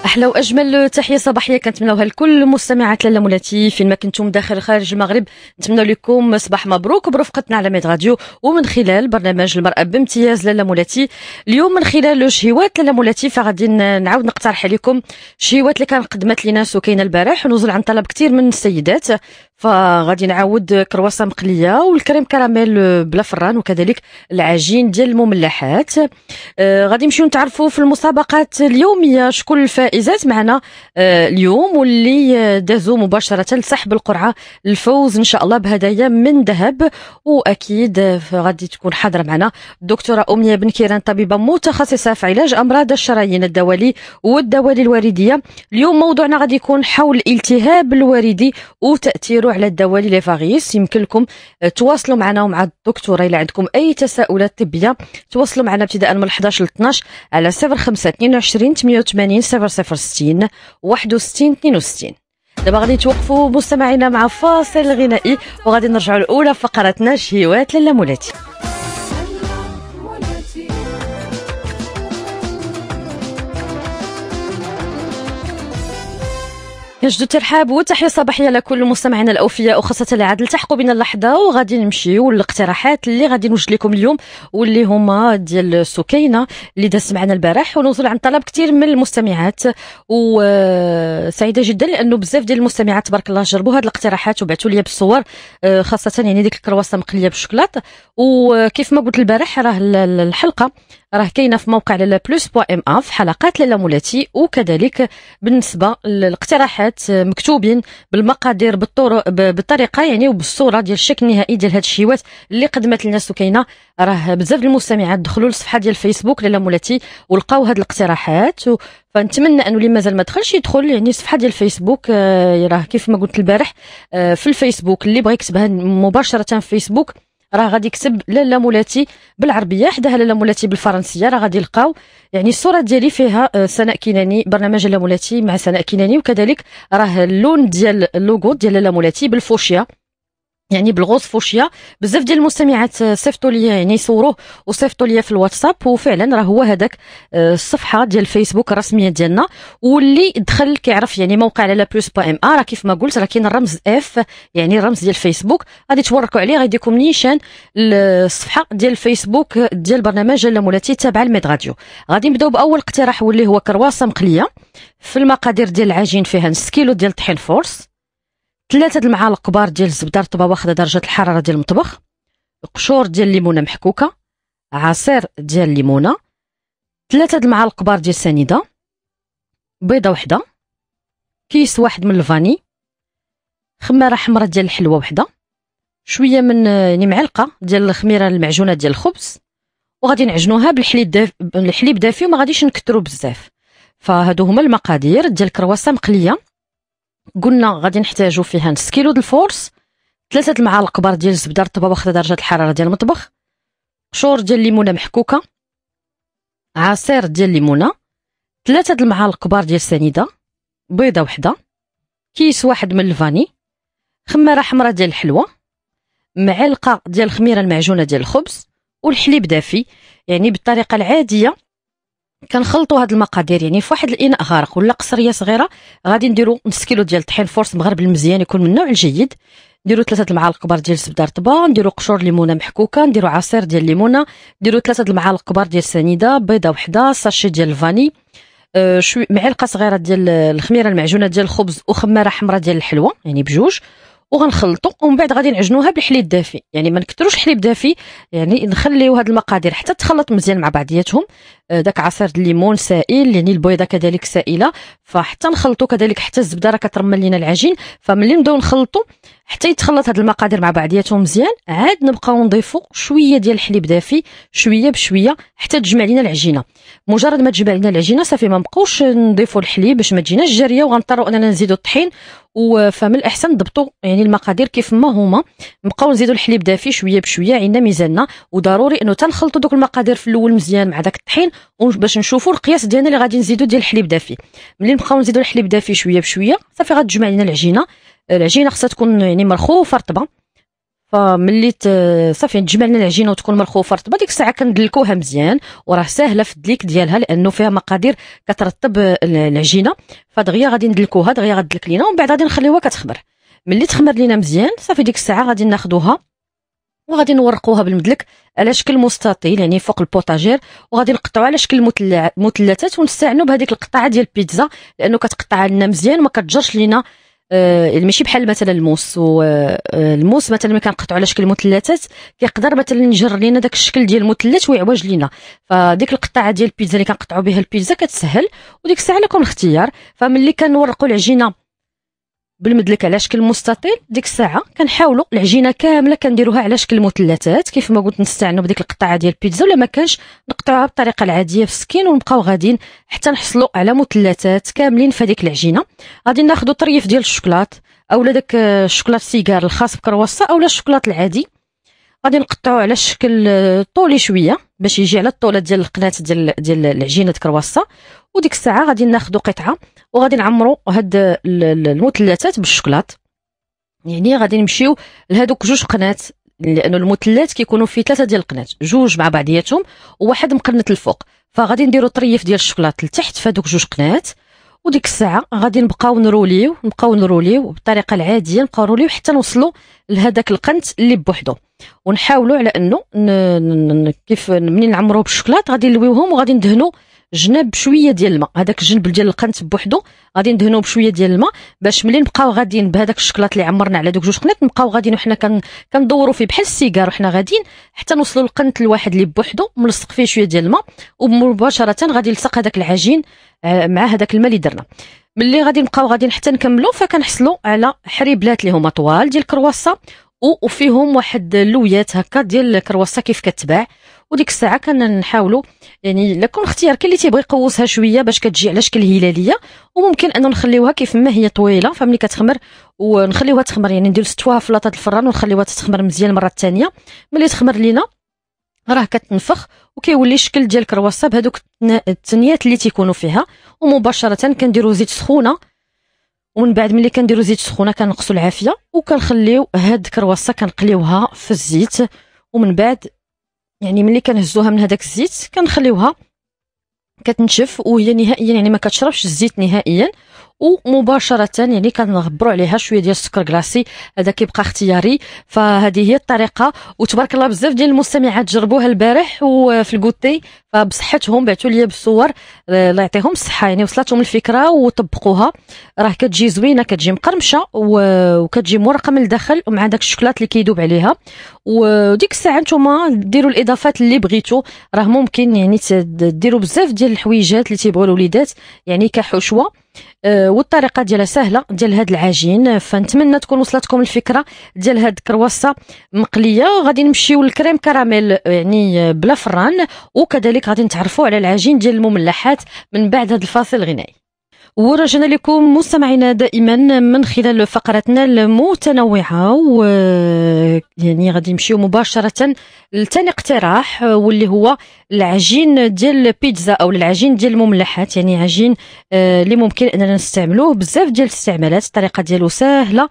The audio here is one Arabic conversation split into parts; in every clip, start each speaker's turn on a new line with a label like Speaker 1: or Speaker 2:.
Speaker 1: احلى واجمل تحيه صباحيه كنتمناوها لكل مستمعات لاله مولاتي فين ما كنتم داخل خارج المغرب. نتمنى لكم صباح مبروك برفقتنا على ميد راديو ومن خلال برنامج المرأة بامتياز لاله مولاتي. اليوم من خلال شهيوات لاله مولاتي فغادي نعاود نقترح عليكم شهيوات اللي كان قدمت لنا سكينه البارح ونزل عن طلب كثير من السيدات. فغادي نعاود كرواسه مقليه والكريم كراميل بلا فران وكذلك العجين ديال المملحات. غادي نمشيو نتعرفوا في المسابقات اليوميه شكون الفائزات معنا اليوم واللي دازوا مباشره لسحب القرعه الفوز ان شاء الله بهدايا من ذهب. واكيد غادي تكون حاضره معنا الدكتوره امنيه بن كيران طبيبه متخصصه في علاج امراض الشرايين الدوالي والدوالي الورديه. اليوم موضوعنا غادي يكون حول الالتهاب الوردي وتاثيره على الدوالي لي فاغيس. يمكن لكم تواصلوا معنا ومع الدكتوره الا عندكم اي تساؤلات طبيه. تواصلوا معنا ابتداء من 11 ل 12 على 05 22 88 0060 61 62. دابا غادي توقفوا مستمعينا مع فاصل غنائي وغادي نرجعوا لاولى فقراتنا شهيوات لاله مولاتي. نجدو الترحاب والتحيه صباحيه لكل مستمعينا الاوفياء وخاصه اللي عاد التحقوا بنا اللحظه. وغادي نمشيو للاقتراحات اللي غادي نوجد لكم اليوم واللي هما ديال سكينه اللي دازت معنا البارح ونوصل عن طلب كثير من المستمعات. وسعيده جدا لانه بزاف ديال المستمعات تبارك الله جربوا هاد الاقتراحات وبعثوا لي بالصور خاصه يعني ديك الكرواسه مقليه بالشوكولاط. وكيف ما قلت البارح راه الحلقه راه كاينه في موقع لالا بلوس .ma في حلقات لاله مولاتي. وكذلك بالنسبه للاقتراحات مكتوبين بالمقادير بالطريقه يعني وبالصوره ديال الشكل النهائي ديال هاد الشهيوات اللي قدمت لنا سكينه. راه بزاف المستمعات دخلوا للصفحه ديال الفيسبوك لاله مولاتي ولقاو هاد الاقتراحات. فنتمنى انه اللي مازال ما دخلش يدخل يعني الصفحه ديال الفيسبوك. راه كيف ما قلت البارح في الفيسبوك اللي بغى يكتبها مباشره في فيسبوك راه غادي يكتب لاله مولاتي بالعربيه حداها لاله مولاتي بالفرنسيه. راه غادي يلقاو يعني الصوره ديالي فيها سناء كناني برنامج لاله مولاتي مع سناء كناني. وكذلك راه اللون ديال اللوغو ديال لاله مولاتي بالفوشيا يعني بالغوص فوشيا. بزاف ديال المستمعات صيفطوا لي يعني يصوروه وصيفطوا لي في الواتساب. وفعلا راه هو هذاك الصفحه ديال الفيسبوك الرسميه ديالنا. واللي دخل كيعرف يعني موقع لالا بلوس .ma راه كيف ما قلت راه كاين الرمز اف يعني الرمز ديال الفيسبوك غادي توركوا عليه غيديكم نيشان الصفحه ديال الفيسبوك ديال برنامج لاله مولاتي تابعه لميد راديو. غادي نبداو باول اقتراح واللي هو كرواسه مقليه. في المقادير ديال العجين فيها نص كيلو ديال الطحين فورس، 3 المعالق كبار ديال الزبده رطبه واخده درجه الحراره ديال المطبخ، قشور ديال الليمونه محكوكه، عصير ديال الليمونه، 3 المعالق كبار ديال السنيده، بيضه وحده، كيس واحد من الفاني، خماره حمراء ديال الحلوه وحده، شويه من يعني معلقه ديال الخميره المعجونه ديال الخبز. وغادي نعجنوها بالحليب دافي وما غاديش نكثروا بزاف. فهادو هما المقادير ديال الكرواسه مقليه. قلنا غادي نحتاجو فيها نص كيلو د الفورس، 3 المعالق كبار ديال الزبده رطبه واخده درجه الحراره ديال المطبخ، قشور ديال الليمونه محكوكه، عصير ديال الليمونه، 3 المعالق كبار ديال السنيده، بيضه وحده، كيس واحد من الفاني، خماره حمراء ديال الحلوه، معلقه ديال الخميره المعجونه ديال الخبز، والحليب دافي. يعني بالطريقه العاديه كنخلطوا هاد المقادير يعني في واحد الاناء غارق ولا قصريه صغيره. غادي نديروا نص كيلو ديال الطحين فورس مغربل مزيان يكون من النوع الجيد، نديروا 3 المعالق كبار ديال الزبده رطبه، نديروا قشور ليمونه محكوكه، نديروا عصير ديال الليمونه، نديروا 3 المعالق كبار ديال السنيده، بيضه وحده، ساشي ديال الفاني، معلقه صغيره ديال الخميره المعجونه ديال الخبز وخماره حمراء ديال الحلوه يعني بجوج. وغنخلطوا ومن بعد غادي نعجنوها بالحليب دافي يعني ما نكثروش حليب دافي يعني نخليو هاد المقادير حتى تخلط مزيان مع بعضياتهم. داك عصير الليمون سائل يعني البيضه كذلك سائله. فحتى نخلطوا كذلك حتى الزبده راه كترمل لينا العجين. فملي نبداو نخلطوا حتى يتخلط هاد المقادير مع بعضياتهم مزيان عاد نبقاو نضيفوا شويه ديال الحليب دافي شويه بشويه حتى تجمع لينا العجينه. مجرد ما تجمع لينا العجينه صافي ما نبقاوش نضيفوا الحليب باش ما تجيناش جاريه وغنضطروا اننا نزيدوا الطحين. فمن الاحسن نضبطوا يعني المقادير كيف ما هما، نبقاو نزيدوا الحليب دافي شويه بشويه عندنا ميزاننا. وضروري انه تنخلطوا دوك المقادير في الاول مزيان مع داك الطحين باش نشوفوا القياس ديالنا اللي غادي نزيدوا ديال الحليب دافي. ملي نبقاو نزيدوا الحليب دافي شويه بشويه صافي غتجمع لينا العجينه. العجينه خصها تكون يعني مرخوفه رطبه. فملي صافي تجمعنا العجينه وتكون مرخوفه رطبه، ديك الساعه كندلكوها مزيان، وراه ساهله في الدليك ديالها لانه فيها مقادير كترطب العجينه. فدغيا غادي ندلكوها، دغيا غتدلك لينا، ومن بعد غادي نخليوها كتخمر. ملي تخمر لينا مزيان صافي ديك الساعه غادي ناخذوها وغادي نورقوها بالمدلك على شكل مستطيل، يعني فوق البوطاجير، وغادي نقطعوا على شكل مثلثات، ونستعنوا بهذيك القطعه ديال البيتزا لانه كتقطع لنا مزيان وما كتجرش لينا. ماشي بحال مثلا الموس، والموس مثلا ملي كنقطعوا على شكل مثلثات كيقدر مثلا يجر لينا داك الشكل ديال المثلث ويعوج لينا. فديك القطعه ديال البيتزا اللي كنقطعوا بها البيتزا كتسهل، وديك الساعه لكم الاختيار. فملي كنورقوا العجينه بالمدلك على شكل مستطيل، ديك الساعه كنحاولوا العجينه كامله كنديروها على شكل مثلثات كيف ما قلت، نستعنوا بديك القطعه ديال البيتزا، ولا ما كانش نقطعوها بالطريقه العاديه في السكين، ونبقاو غاديين حتى نحصلوا على مثلثات كاملين في هذيك العجينه. غادي ناخذوا طريف ديال الشوكولات اولا داك الشوكولات سيجار الخاص بكرواسه اولا الشوكولات العادي، غادي نقطعوه على شكل طولي شويه باش يجي على الطوله ديال القناه ديال العجينه كرواسه. وديك الساعه غادي ناخذوا قطعه وغادي نعمروا هاد المثلثات بالشوكولات، يعني غادي نمشيو لهادوك جوج قنات، لانه المثلث كيكونوا فيه 3 ديال القنات، جوج مع بعضياتهم وواحد مقنت الفوق. فغادي نديروا طريف ديال الشوكولات لتحت في هادوك جوج قنات، وديك الساعه غادي نبقاو نروليو بالطريقه العاديه، نبقاو نروليو حتى نوصلوا لهداك القنت اللي بوحدو. ونحاولوا على انه كيف منين نعمروه بالشوكولات غادي نلويوهم وغادي ندهنوا جناب بشويه ديال الماء، هذاك الجنب ديال القنت بوحدو غادي ندهنوه بشويه ديال الماء باش ملي نبقاو غاديين بهذاك الشوكولات اللي عمرنا على دوك جوج قنات نبقاو غاديين وحنا كندوروا فيه بحال السيجار وحنا غاديين حتى نوصلوا للقنت الواحد اللي بوحدو ملصق فيه شويه ديال الماء، ومباشره غادي يلصق هذاك العجين مع هذاك الماء اللي درنا. ملي غادي نبقاو غاديين حتى نكملوا فكنحصلوا على حريبلات اللي هما طوال ديال الكرواسه وفيهم واحد اللويات هكا ديال الكرواسه كيف كتباع. وديك الساعه كنحاولوا يعني لكم اختيار، كاين اللي تيبغي يقوسها شويه باش كتجي على شكل هلاليه، وممكن انه نخليوها كيف ما هي طويله فملي كتخمر ونخليوها تخمر، يعني نديرو ستوها في لاطه الفران ونخليوها تخمر مزيان المره الثانيه. ملي تخمر لينا راه كتنفخ وكيولي الشكل ديال الكرواسه بهذوك التنيات اللي تيكونوا فيها. ومباشره كنديروا زيت سخونه، ومن بعد ملي كنديروا زيت سخونه كنقصوا العافيه وكنخليو هاد الكرواسه كنقليوها في الزيت، ومن بعد يعني ملي كنهزوها من هذاك الزيت كنخليوها كتنشف وهي نهائيا يعني ما كتشربش الزيت نهائيا. ومباشره يعني كنغبروا عليها شويه ديال السكر كلاصي، هذا كيبقى اختياري. فهذه هي الطريقه، وتبارك الله بزاف ديال المستمعات جربوها البارح وفي الكوتي فبصحتهم بعثوا لي بالصور، الله يعطيهم الصحه، يعني وصلتهم الفكره وطبقوها. راه كتجي زوينه، كتجي مقرمشه وكتجي مرقه من الداخل ومع داك الشوكولات اللي كيذوب عليها. وديك الساعه نتوما ديروا الاضافات اللي بغيتوا، راه ممكن يعني ديروا بزاف ديال الحويجات اللي تيبغوا الوليدات يعني كحشوه. والطريقه ديالها سهله ديال هاد العجين. فنتمنى تكون وصلتكم الفكره ديال هاد الكرواسه مقليه. غادي نمشيو للكريم كراميل يعني بلا فران، وكذلك غادي نتعرفوا على العجين ديال المملحات من بعد هاد الفاصل الغنائي. ورجعنا لكم مستمعينا دائما من خلال فقراتنا المتنوعه، و يعني غادي نمشيو مباشره لثاني اقتراح واللي هو العجين ديال البيتزا او العجين ديال المملحات، يعني عجين اللي ممكن اننا نستعملوه بزاف ديال الاستعمالات. الطريقه ديالو سهله،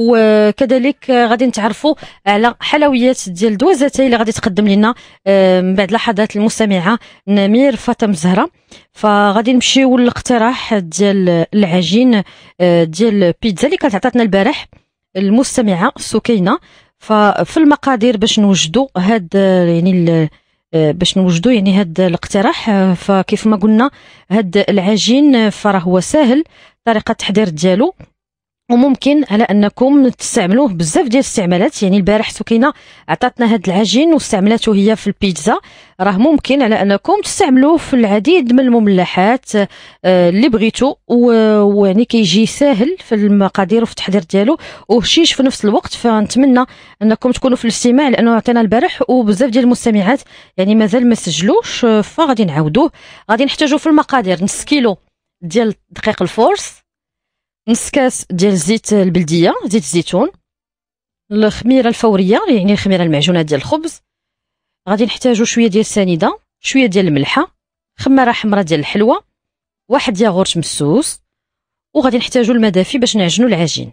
Speaker 1: وكذلك غادي نتعرفوا على حلويات ديال دوازتي اللي غادي تقدم لنا من بعد لحظات المستمعه نمير فاطمه زهره. فغادي نمشيو للاقتراح ديال العجين ديال البيتزا اللي كانت عطاتنا البارح المستمعه سكينه. ففي المقادير باش نوجدوا هاد يعني باش نوجدوا يعني هاد الاقتراح، فكيف ما قلنا هاد العجين فراه هو سهل طريقه التحضير ديالو، وممكن على انكم تستعملوه بزاف ديال الاستعمالات. يعني البارح سكينه عطاتنا هاد العجين واستعملته هي في البيتزا، راه ممكن على انكم تستعملوه في العديد من المملحات اللي بغيتو، ويعني كيجي ساهل في المقادير وفي التحضير ديالو وهشيش في نفس الوقت. فنتمنى انكم تكونوا في الاستماع لانه عطينا البارح وبزاف ديال المستمعات يعني مازال ما سجلوش، فغادي نعاودوه. غادي نحتاجوا في المقادير نص كيلو ديال دقيق الفورس، نص كاس ديال زيت البلديه زيت الزيتون، الخميره الفوريه يعني الخميره المعجونه ديال الخبز، غادي نحتاجو شويه ديال السنيده، شويه ديال الملحه، خماره حمراء ديال الحلوه، واحد ياغورت مسوس، وغادي نحتاجو الماء دافي باش نعجنوا العجين.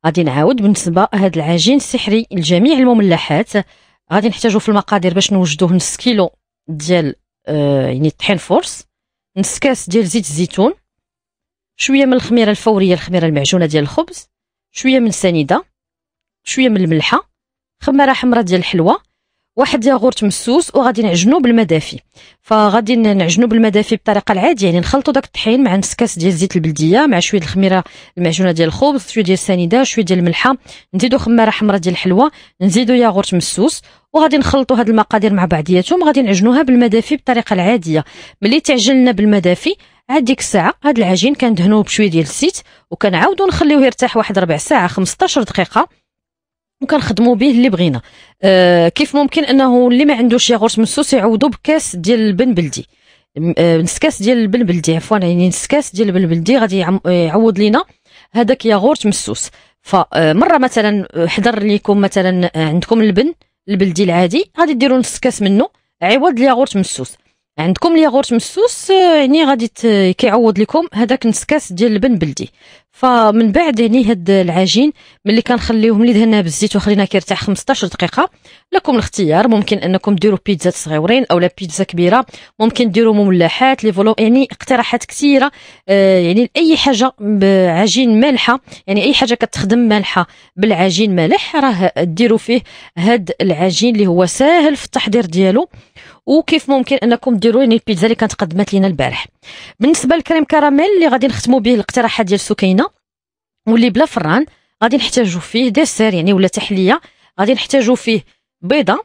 Speaker 1: غادي نعاود بالنسبه هذا العجين السحري لجميع المملحات. غادي نحتاجو في المقادير باش نوجدوه نص كيلو ديال يعني طحين فورس، نص كاس ديال زيت الزيتون، شويه من الخميره الفوريه الخميره المعجونه ديال الخبز، شويه من سنيده، شويه من الملحه، خماره حمراء ديال الحلوه، واحد ياغورت مسوس. وغادي نعجنو بالماء دافي. فغادي نعجنو بالماء دافي بطريقه العاديه، يعني نخلطوا داك الطحين مع نص كاس ديال زيت البلديه مع شويه الخميره المعجونه ديال الخبز، شويه ديال السنيده، شويه ديال الملحه، نزيدو خماره حمراء ديال الحلوه، نزيدو ياغورت مسوس، وغادي نخلطوا هاد المقادير مع بعضياتهم. غادي نعجنوها بالماء دافي بطريقه العاديه. ملي تعجننا بالماء دافي عاد ديك الساعه هاد العجين كندهنوه بشويه ديال الزيت، وكنعاودو نخليوه يرتاح واحد ربع ساعه 15 دقيقه، وكنخدموا به اللي بغينا. كيف ممكن انه اللي ما عندوش ياغورت مسوس يعوضوا بكاس ديال اللبن بلدي، نص كاس ديال اللبن بلدي، عفوا يعني نص كاس ديال اللبن بلدي غادي يعوض لينا هذاك ياغورت مسوس. فمره مثلا حضر ليكم مثلا عندكم اللبن البلدي العادي غادي ديروا نص كاس منه عوض الياغورت مسوس. عندكم الياغورت مسوس يعني غادي كيعوض لكم هذاك نص كاس ديال اللبن بلدي. فمن بعد يعني هاد العجين ملي كنخليوه ملي دهناه بالزيت وخليناه كيرتاح 15 دقيقه، لكم الاختيار، ممكن انكم ديروا بيتزا صغيورين اولا بيتزا كبيره، ممكن ديروا مملحات لي فولو، يعني اقتراحات كثيره. يعني اي حاجه بعجين مالحه، يعني اي حاجه كتخدم مالحه بالعجين مالح راه ديروا فيه هاد العجين اللي هو ساهل في التحضير ديالو. وكيف ممكن انكم ديروا يعني البيتزا اللي كانت قدمت لينا البارح. بالنسبه للكريم كراميل اللي غادي نختموا به الاقتراحات ديال سكينه واللي بلا فران، غادي نحتاجوا فيه ديسير يعني ولا تحليه. غادي نحتاجوا فيه بيضه،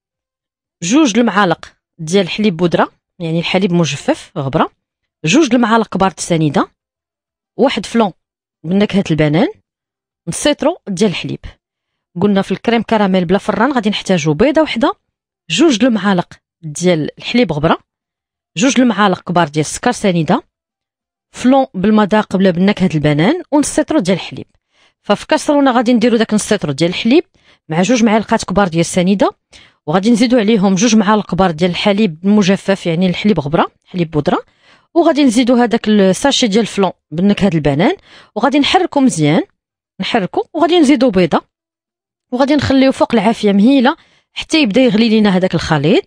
Speaker 1: جوج المعالق ديال الحليب بودره يعني الحليب مجفف غبره، جوج المعالق كبار السنيده، واحد فلون بنكهه البنان، نص سيترو ديال الحليب. قلنا في الكريم كراميل بلا فران غادي نحتاجوا بيضه وحده، جوج المعالق ديال الحليب غبره، جوج المعالق كبار ديال السكر سنيده، فلون بالمذاق ولا بنكهه البنان، ونص سيترو ديال الحليب. ففي كاسرونه غادي نديرو داك نص سيترو ديال الحليب مع جوج معالق كبار ديال السنيده، وغادي نزيدو عليهم جوج معالق كبار ديال الحليب المجفف يعني الحليب غبره حليب بودره، وغادي نزيدو هذاك الساشي ديال الفلون بنكهه البنان، وغادي نحركو مزيان نحركو، وغادي نزيدو بيضه، وغادي نخليو فوق العافيه مهيله حتى يبدا يغلي لينا هذاك الخليط.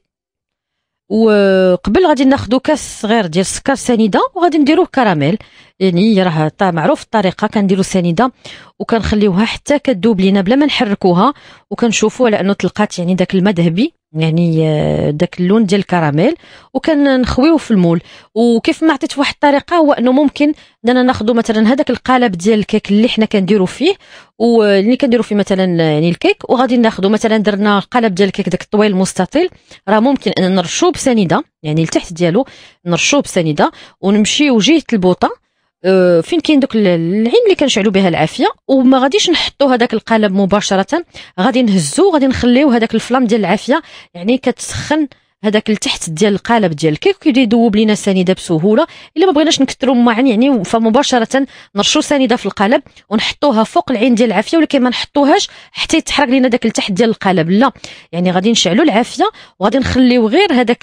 Speaker 1: وقبل غادي ناخذوا كاس صغير ديال السكر سنيده وغادي نديروه كراميل، يعني راه معروف الطريقه، كنديروا سنيده وكنخليوها حتى كتذوب لينا بلا ما نحركوها، وكنشوفوا على انه تلقات يعني داك الماء ذهبي يعني داك اللون ديال الكراميل، وكنخويوه في المول. وكيف ما عطيت واحد الطريقه هو انه ممكن اننا ناخذوا مثلا هذاك القالب ديال الكيك اللي حنا كنديروا فيه واللي كنديروا فيه مثلا يعني الكيك، وغادي ناخذوا مثلا درنا القالب ديال الكيك داك الطويل المستطيل، راه ممكن ان نرشوه بسنيده يعني لتحت ديالو نرشوه بسنيده، ونمشيو جهه البوطه فين كاين دوك العين اللي كنشعلوا بها العافيه، وما غاديش نحطوا هذاك القالب مباشره، غادي نهزو غادي نخليو هذاك الفلام ديال العافيه يعني كتسخن هذاك التحت ديال القالب ديال الكيك وكيبدا يذوب لينا سنيده بسهوله. الا ما بغيناش نكثروا معا يعني فمباشره نرشوا سنيده في القالب ونحطوها فوق العين ديال العافيه، ولكن ما نحطوهاش حتى يتحرق لينا داك التحت ديال القالب، لا يعني غادي نشعلوا العافيه وغادي نخليو غير هذاك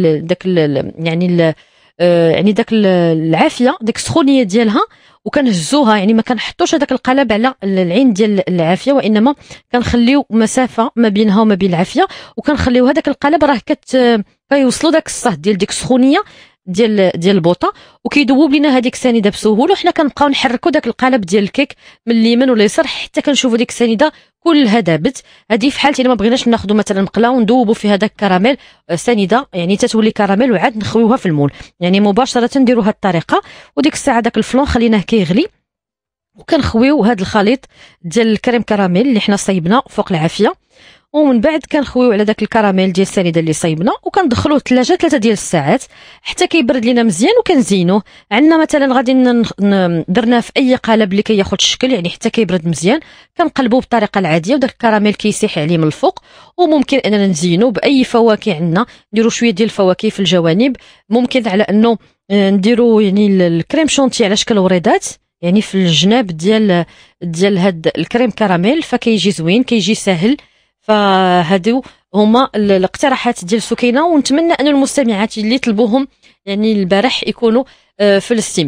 Speaker 1: يعني داك العافيه ديك السخونيه ديالها وكنهزوها، يعني ما كنحطوش هذاك القالب على العين ديال العافيه، وانما كنخليو مسافه ما بينها وما بين العافيه، وكنخليو هذاك القالب راه كيوصلوا داك الصهد ديال ديك السخونيه ديال البوطه، وكيذوب لينا هذيك السنيده بسهوله، وحنا كنبقاو نحركوا داك القالب ديال الكيك من اليمين واليسار حتى كنشوفوا ديك السنيده كلها دابت. هذه في حالتي ما بغيناش ناخذوا مثلا مقله وندوبوا فيها داك الكراميل سنيده يعني تتولي كراميل وعاد نخويوها في المول، يعني مباشره نديروا هذه الطريقه. وديك الساعه داك الفلون خليناه كيغلي وكنخويو هذا الخليط ديال الكريم كراميل اللي حنا صايبنا فوق العافيه، ومن بعد كنخويو على داك الكراميل ديال السنيده اللي صايبنا وكندخلوه الثلاجه 3 ديال الساعات حتى كيبرد لينا مزيان، وكنزينوه. عندنا مثلا غادي درناه في اي قالب اللي كياخذ الشكل يعني حتى كيبرد مزيان، كنقلبوه بالطريقه العاديه وداك الكراميل كيسيح عليه من الفوق. وممكن اننا نزينوه باي فواكه عندنا، نديروا شويه ديال الفواكه في الجوانب، ممكن على انه نديروا يعني الكريم شونتي على شكل وريدات يعني في الجناب ديال هاد الكريم كراميل، فكيجي زوين كيجي سهل. فهادو هما الاقتراحات ديال سكينه، ونتمنى ان المستمعات اللي طلبوهم يعني البارح يكونوا في الاستماع.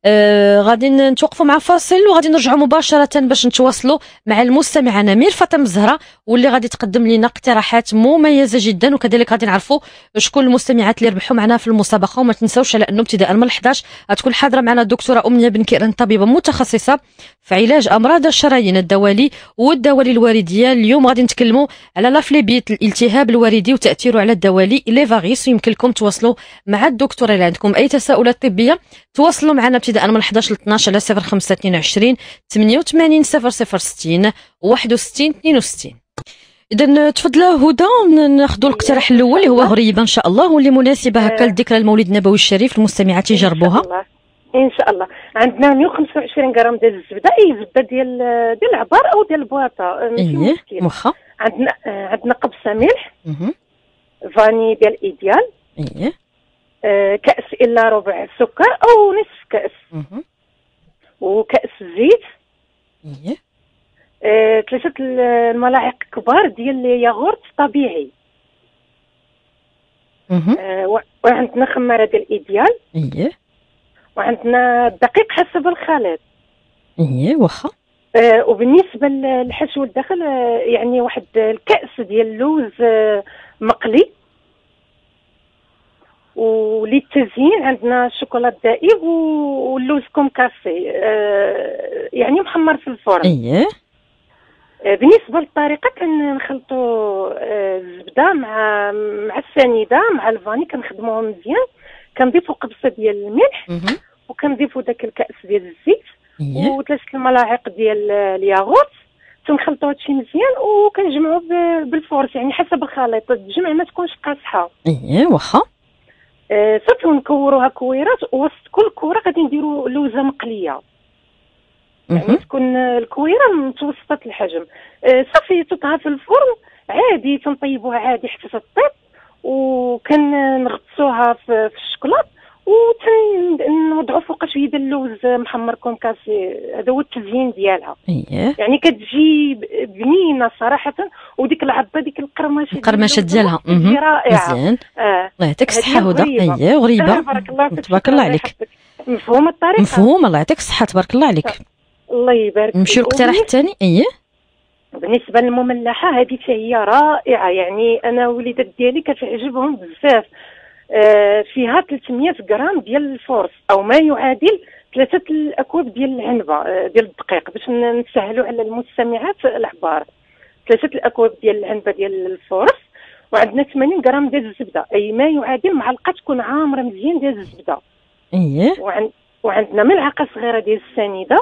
Speaker 1: غادي نتوقفوا مع فاصل وغادي نرجعوا مباشره باش نتواصلوا مع المستمعه نمير فاطمه الزهراء، واللي غادي تقدم لنا اقتراحات مميزه جدا، وكذلك غادي نعرفوا شكون المستمعات اللي ربحوا معنا في المسابقه. وما تنساوش على انه ابتداء من 11 غتكون حاضره معنا الدكتوره امنيه بن كيران، طبيبه متخصصه في علاج امراض الشرايين الدوالي والدوالي الورديه. اليوم غادي نتكلموا على لافليبيت، الالتهاب الوردي وتاثيره على الدوالي لي فاغيس. ويمكن لكم تواصلوا مع الدكتوره اللي عندكم اي تساؤلات طبيه، تواصلوا معنا ابتداء من 11 ل 12 على 0522 88 0060 61 62. اذا تفضل هدى، ناخذوا الاقتراح الاول اللي هو غريبه ان شاء الله، واللي مناسبه هكا لذكرى المولد النبوي الشريف، المستمعات يجربوها
Speaker 2: ان شاء الله. عندنا 125 غرام ديال الزبده، اي زبده ديال العبار او ديال البواطه ماشي مشكل.
Speaker 1: واخا
Speaker 2: عندنا قبصه ملح، فاني ديال ايديال، كاس الا ربع سكر او نصف كاس، وكاس زيت، 3 الملاعق كبار ديال الياغورت طبيعي، وعندنا خماره ديال ايديال، وعندنا الدقيق حسب الخليط.
Speaker 1: واخا.
Speaker 2: وبالنسبه للحشو الداخل يعني واحد الكاس ديال اللوز مقلي، وللتزيين عندنا الشوكولا دائب واللوز كومكاسي يعني محمر في الفرن. بالنسبه للطريقه كنخلطوا الزبده مع السنيده مع الفاني، كنخدموهم مزيان، كنضيفوا قبصه ديال الملح، وكنضيفوا داك الكاس ديال الزيت، و3 الملاعق ديال الياغورت، تنخلطوا هادشي مزيان وكنجمعوا بالفورس يعني حسب الخليط، الجمع ما تكونش قاصحه.
Speaker 1: واخا.
Speaker 2: صافي ونكوروها كويرات، وسط كل كوره غادي نديروا لوزه مقليه، يعني تكون الكويره متوسطه الحجم. صافي تطهى في الفرن عادي، تنطيبوها عادي حتى تطيب، وكنغطسوها في الشكلاط، ونوضعوا فوق شويه ديال اللوز محمر كونكاسي. هذا هو التزيين ديالها. يعني كتجي بنينه صراحه، وديك العبه ديك القرمشه
Speaker 1: ديالها
Speaker 2: رائعه
Speaker 1: مزيان. الله يعطيك الصحه هدى. غريبه
Speaker 2: بارك الله فيك،
Speaker 1: تبارك الله عليك.
Speaker 2: مفهوم الطريقه؟
Speaker 1: مفهوم، الله يعطيك الصحه تبارك الله عليك.
Speaker 2: الله يبارك.
Speaker 1: نمشيو للاقتراح الثاني.
Speaker 2: بالنسبه للمملحه هذه هي رائعه، يعني انا وليدات ديالي كتعجبهم بزاف. فيها 300 غرام ديال الفورس او ما يعادل 3 الاكواب ديال العنبه ديال الدقيق، باش نسهلوا على المستمعات العبار. 3 الاكواب ديال العنبه ديال الفورس، وعندنا 80 غرام ديال الزبده، اي ما يعادل معلقه تكون عامره مزيان ديال الزبده. وعندنا ملعقه صغيره ديال السنيده،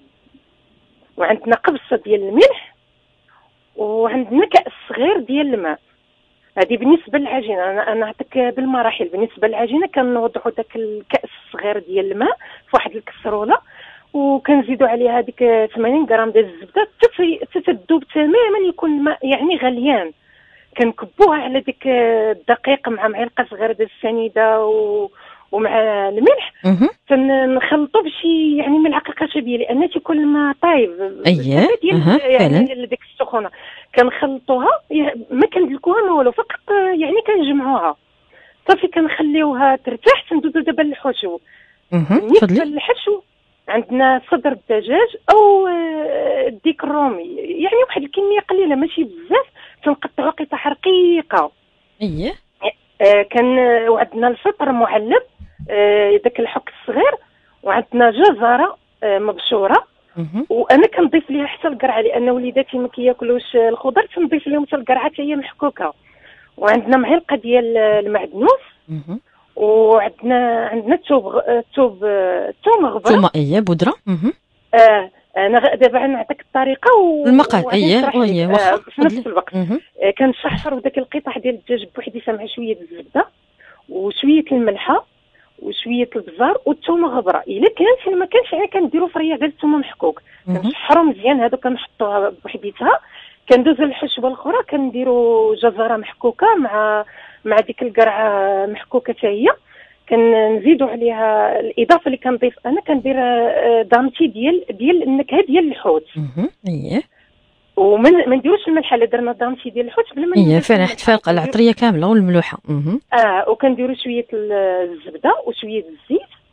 Speaker 2: وعندنا قبصه ديال الملح، وعندنا كاس صغير ديال الماء. هذه بالنسبه للعجينه، انا نعطيك بالمراحل. بالنسبه للعجينه كنوضعوا داك الكاس الصغير ديال الماء في واحد الكسروله، وكنزيدوا عليها ديك 80 غرام ديال الزبده تتذوب تماما، يكون الماء يعني غليان. كنكبوها على ديك الدقيق مع معلقه صغيره ديال السنيده ومع الملح، تنخلطوا بشي يعني ملعقه خشبيه، لان تيكون الماء طايب يعني ديك السخونه. كنخلطوها، ما كندلكوها ما والو، فقط يعني كنجمعوها. صافي كنخليوها ترتاح. تندوزو دابا للحشو. بالنسبه للحشو عندنا صدر الدجاج او الديك الرومي، يعني واحد الكميه قليله ماشي بزاف، تنقطعوا قطع رقيقه. وعندنا الفطر معلب، داك الحك الصغير، وعندنا جزره مبشوره، وانا كنضيف ليها حتى القرعه، لان وليداتي ما كياكلوش الخضر، تنضيف لهم حتى القرعه حتى هي محكوكه. وعندنا معلقه ديال المعدنوس، وعندنا الثوم غبره،
Speaker 1: ثوم بودره.
Speaker 2: انا دابا نعطيك الطريقه
Speaker 1: المقال.
Speaker 2: في نفس الوقت كنشحر داك القطع ديال الدجاج بوحديتها مع شويه الزبده وشويه الملحه وشويه البزار والثوم غبره. الا كانت ما كانش يعني كنديروا فريه ديال الثوم محكوك، كنشحروا مزيان هادو، كنحطوها بوحديتها. كندوزو للحشوه الاخرى، كنديروا جزره محكوكه مع ديك القرعه محكوكه حتى هي. كنزيدوا عليها الاضافه اللي كنضيف انا، كندير دامتي ديال النكهه ديال الحوت. وما نديروش الملح، الا درنا دامتي ديال الحوت بلا ما
Speaker 1: فعلا تفارق العطريه كامله والملوحه.
Speaker 2: وكنديروا شويه الزبده وشويه الزيت،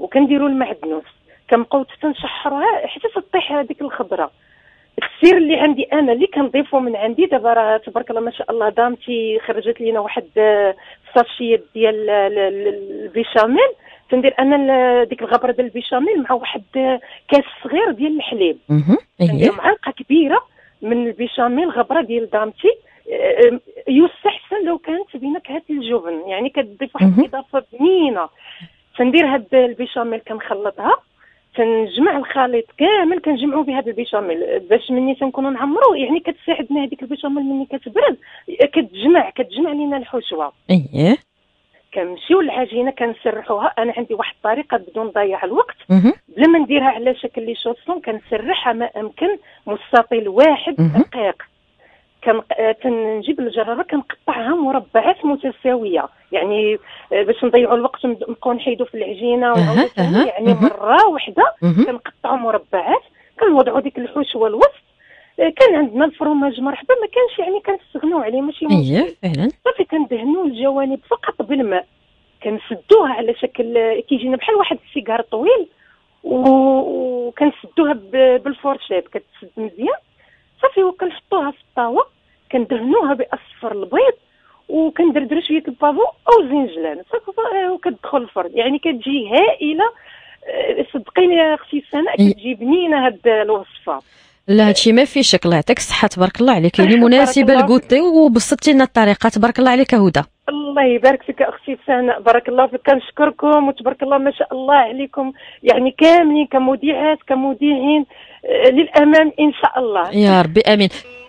Speaker 2: وكنديروا المعدنوس، كنبقاو تنشحروها حتى تطيح هذيك الخضره. السير اللي عندي انا اللي كنضيفه من عندي دابا، راه تبارك الله ما شاء الله دامتي خرجت لينا واحد الساشيات ديال البيشاميل، تندير انا ديك الغبره ديال البيشاميل مع واحد كاس صغير ديال الحليب، ندير معلقه كبيره من البيشاميل غبره ديال دامتي. يستحسن لو كانت بنكهه الجبن، يعني كتضيف واحد الاضافه بنينه. تندير هاد البيشاميل كنخلطها، تنجمع الخليط كامل، كنجمعوا بهذا البيشاميل باش مني تنكونوا نعمروا، يعني كتساعدنا هذيك البيشاميل مني كتبرد كتجمع لينا الحشوه. كنمشيو للعجينه كنسرحوها. انا عندي واحد الطريقه بدون ضياع الوقت، بلا ما نديرها على شكل لي شوسون، كنسرحها ما امكن مستطيل واحد دقيق. كنجيب الجراره كنقطعها مربعات متساويه، يعني باش نضيعوا الوقت نبقاو نحيدوا في العجينه ونعاودوا يعني مره واحده كنقطعوا مربعات، كنوضعوا ديك الحشوه الوسط. كان عندنا الفرماج مرحبا، ما كانش يعني كنستغنوا عليه ماشي مشكل.
Speaker 1: فعلا
Speaker 2: صافي كندهنوا الجوانب فقط بالماء، كنسدوها على شكل كيجينا بحال واحد السيجار طويل، وكنسدوها بالفورشيت كتسد مزيان. صافي وكنحطوها في الطاوه، كندهنوها باصفر البيض، وكندردر شويه البافو او الزنجلان صافي، وكتدخل الفرن. يعني كتجي هائله، صدقيني يا اختي سناء كتجي بنينه هاد الوصفه.
Speaker 1: لا هادشي ما فيه شك، الله يعطيك الصحه تبارك الله عليك، يعني مناسبه للكوتي وبسطتي لنا الطريقه. تبارك الله عليك هدى.
Speaker 2: الله يبارك فيك اختي سناء، بارك الله فيك. كنشكركم وتبارك الله ما شاء الله عليكم، يعني كاملين كمذيعات كمذيعين للامام ان شاء الله.
Speaker 1: يا ربي امين.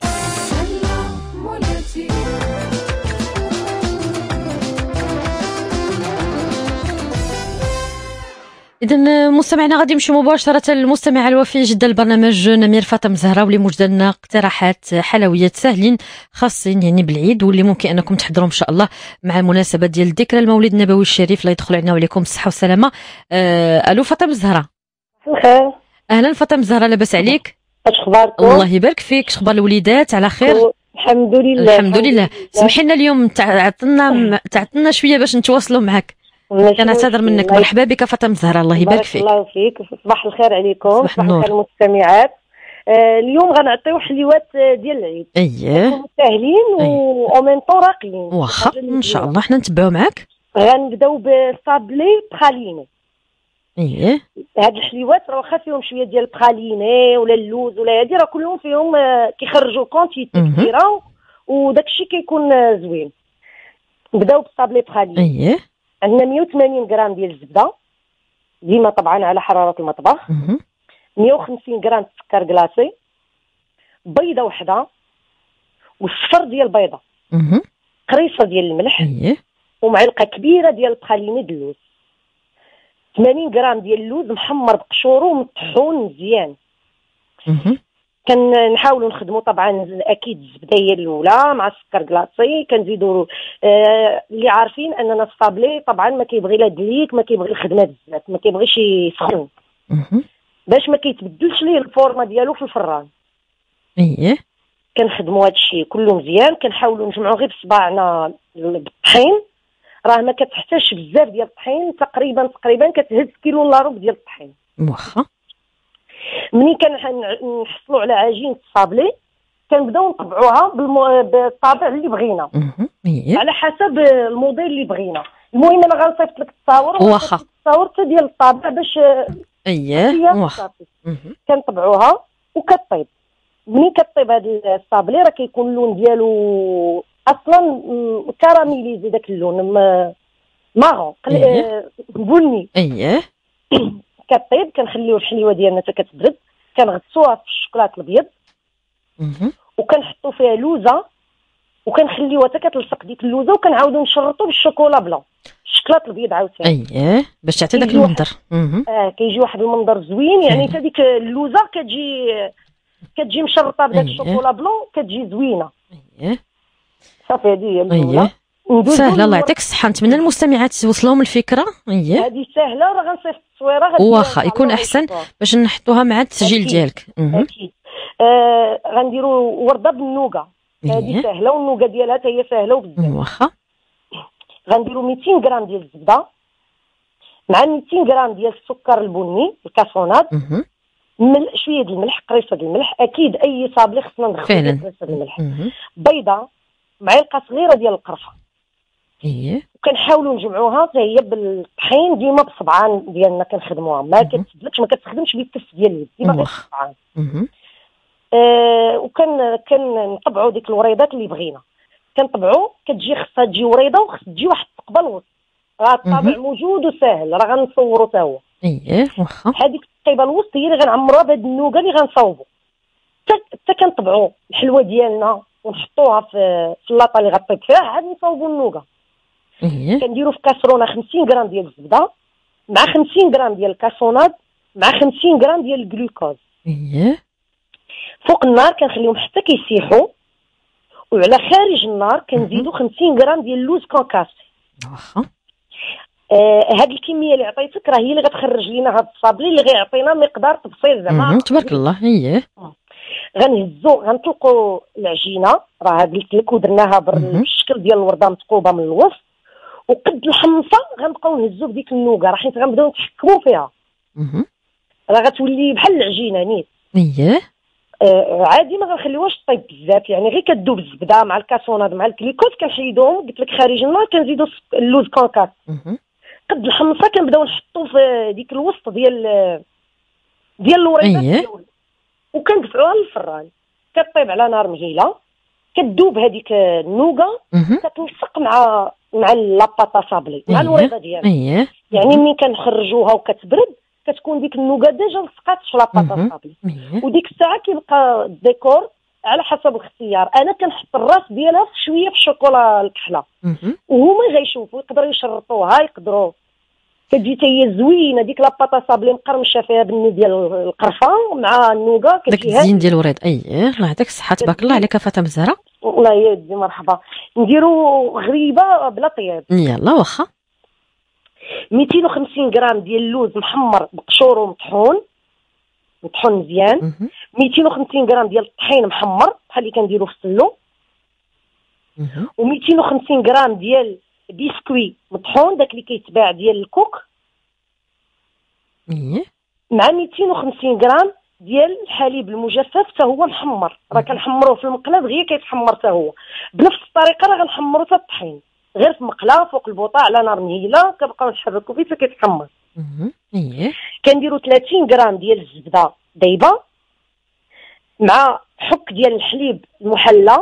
Speaker 1: إذا مستمعنا غادي نمشيو مباشرة للمستمعة الوفية جدا البرنامج نمير فاطمة زهرة، واللي موجدة لنا اقتراحات حلويات ساهلين خاصين يعني بالعيد، واللي ممكن أنكم تحضروا إن شاء الله مع المناسبة ديال ذكرى المولد النبوي الشريف. لا يدخل علينا وعليكم الصحة والسلامة. ألو فاطمة زهرة.
Speaker 2: الخير.
Speaker 1: أهلا فاطمة زهرة، لاباس عليك؟
Speaker 2: اش اخباركم؟
Speaker 1: الله يبارك فيك. شخبار الوليدات؟ على خير
Speaker 2: الحمد لله.
Speaker 1: الحمد لله. سمحي لنا اليوم تعطلنا شوية باش نتواصلوا معك، كنعتذر منك. مرحبا بك فاطمه زهرة، الله يبارك فيك.
Speaker 2: الله فيك. صباح الخير عليكم،
Speaker 1: صباح النور
Speaker 2: المستمعات. اليوم غنعطيو حلوات ديال العيد. ساهلين ومن راقيين.
Speaker 1: واخا ان شاء الله حنا نتبعوا معاك.
Speaker 2: غنبداو بالصابلي براليني. هاد الحلوات راه واخا فيهم شويه ديال البراليني ولا اللوز ولا هادي، راه كلهم فيهم كيخرجوا كونتيتي كبيره وداكشي كيكون زوين. نبداو بالصابلي براليني. عندنا 180 غرام ديال الزبده ديما طبعا على حراره المطبخ، 150 غرام سكر كلاصي، بيضه وحده والصفر ديال البيضه، قريصه ديال الملح، ومعلقه كبيره ديال البراليني باللوز، 80 غرام ديال اللوز محمر بقشورو ومطحون مزيان. كنحاولوا نخدموا طبعا اكيد الزبده هي الاولى مع السكر كلاصي. كنزيدوا اللي عارفين اننا الصابلي طبعا ما كيبغي لا دليك، ما كيبغي الخدمه بزاف، ما كيبغيش يسخن باش ما كيتبدلش ليه الفورمه ديالو في الفران. كنخدموا هذا الشيء كله مزيان. كنحاولوا نجمعوا غير بصباعنا بالطحين، راه ما كتحتاجش بزاف ديال الطحين، تقريبا كتهز كيلو الا ربع ديال الطحين.
Speaker 1: واخا
Speaker 2: منين كنحصلوا على عجينه الصابلي كنبداو نطبعوها بالطابع اللي بغينا على حسب الموديل اللي بغينا. المهم انا غنصيفط لك التصاور
Speaker 1: واخا
Speaker 2: حتى ديال الطابع باش
Speaker 1: واخا
Speaker 2: كنطبعوها وكطيب. منين كطيب هذا الصابلي راه كيكون اللون ديالو اصلا كراميليزي، داك اللون مارون بني. كطيب كنخليو الحليوه ديالنا حتى كتبرد، كنغطسوها في الشوكولات الابيض وكنحطوا فيها لوزه وكنخليوها حتى كتلصق ديك اللوزه، وكنعاودوا نشرطوا بالشوكولا بلون الشوكولات الابيض عاوتاني
Speaker 1: باش تعطي داك المنظر.
Speaker 2: كيجي واحد المنظر زوين، يعني حتى ديك اللوزه كتجي مشرطه بداك الشوكولا بلون، كتجي زوينه. صافي هذه هي الاولى.
Speaker 1: سهله الله يعطيك الصحه. نتمنى المستمعات توصلهم الفكره.
Speaker 2: هذه سهله، راه غنصيفط التصويره
Speaker 1: واخا يكون احسن باش نحطوها مع التسجيل ديالك.
Speaker 2: اكيد. غنديروا ورده بالنوغا، هذه سهله والنوغا ديالها حتى هي سهله وبزاف.
Speaker 1: واخا.
Speaker 2: غنديروا 200 غرام ديال الزبده، مع 200 غرام ديال السكر البني الكاسوناد، شويه ديال الملح، قريصه ديال الملح، اكيد اي صابلي خصنا ندخلو
Speaker 1: فعلا.
Speaker 2: قريصه ديال الملح، بيضه، معلقه صغيره ديال القرفه. وكنحاولوا نجمعوها حتى هي بالطحين، ديما بالصبعان ديالنا كنخدموها، ما كتسدلكش، ما كتخدمش بالكف ديال اليد، ديما غير بالصبعان. كنطبعوا ديك الوريضات اللي بغينا، كنطبعوا، خصها تجي وريضه وخص تجي واحد الثقبه الوسط، راه الطابع موجود وساهل، راه غنصوروا حتى هو.
Speaker 1: واخا.
Speaker 2: هذيك الثقيبه الوسط هي اللي غنعمروها بهاد النوغه اللي غنصاوبوا، حتى كنطبعوا الحلوه ديالنا ونحطوها في اللاطه اللي غطيب فيها، عاد نصاوبوا النوغه. كنديروا في كاسرونه 50 غرام ديال الزبده مع 50 غرام ديال الكاسوناد مع 50 غرام ديال الجلوكوز. فوق النار كنخليهم حتى كيسيحوا، وعلى خارج النار كنزيدوا 50 غرام ديال اللوز كونكاسي.
Speaker 1: واخا.
Speaker 2: هاد الكميه اللي عطيتك راه هي اللي غتخرج لينا هاد الصابلي اللي غيعطينا مقدار تبصير زعما.
Speaker 1: تبارك الله.
Speaker 2: غنطلقوا العجينه، راه قلت لك، ودرناها بالشكل ديال الورده مثقوبه من الوسط، وقد الحمصه غنبقاو نهزوا بديك النوغه، راه حيت غنبداو نتحكموا فيها، راه غتولي بحال العجينه نيت. عادي ما غنخليوهاش طيب بزاف، يعني غير كدوب الزبده مع الكاسوناد مع الكليكوز، كنحيدوهم قلت لك خارج النار، كنزيدوا اللوز كونكاس. قد الحمصه كنبداو نحطوا في ديك الوسط ديال الوريضات، وكندفعوها للفران، كطيب على نار مهيله، كدوب هذيك النوغه، كتلصق مع لاباطا صابلي مع الوريضه ديالها. يعني ملي كنخرجوها وكتبرد كتكون ديك النوغه ديجا لصقات في لاباطا صابلي، وديك الساعه كيبقى الديكور على حسب الاختيار. انا كنحط الراس ديالها شويه في الشوكولا الكحله، وهما غيشوفوا، يقدروا يشرطوها، يقدروا كتجي حتى هي زوينه ديك لاباطا صابلي مقرمشه فيها بالني ديال القرفه مع النوغا،
Speaker 1: داك الزين ديال الوريد. الله يعطيك الصحه، تبارك الله عليك فاطمه الزهراء.
Speaker 2: والله يا ودي مرحبا. نديروا غريبه بلا طياب.
Speaker 1: يلا واخا.
Speaker 2: 250 غرام ديال اللوز محمر بقشور ومطحون مزيان. 250 غرام ديال الطحين محمر بحال اللي كنديروا في السلو. و250 غرام ديال بسكوي مطحون داك اللي كيتباع ديال الكوك. مع 250 غرام ديال الحليب المجفف حتى هو محمر، راه كنحمروه في المقله دغيا كيتحمر حتى هو بنفس الطريقه، راه غنحمروا حتى الطحين غير في مقله فوق البوطه على نار مهيله، كنبقاو نحركوا فيه حتى كيتحمر. كنديروا 30 غرام ديال الزبده دايبه مع حك ديال الحليب المحلى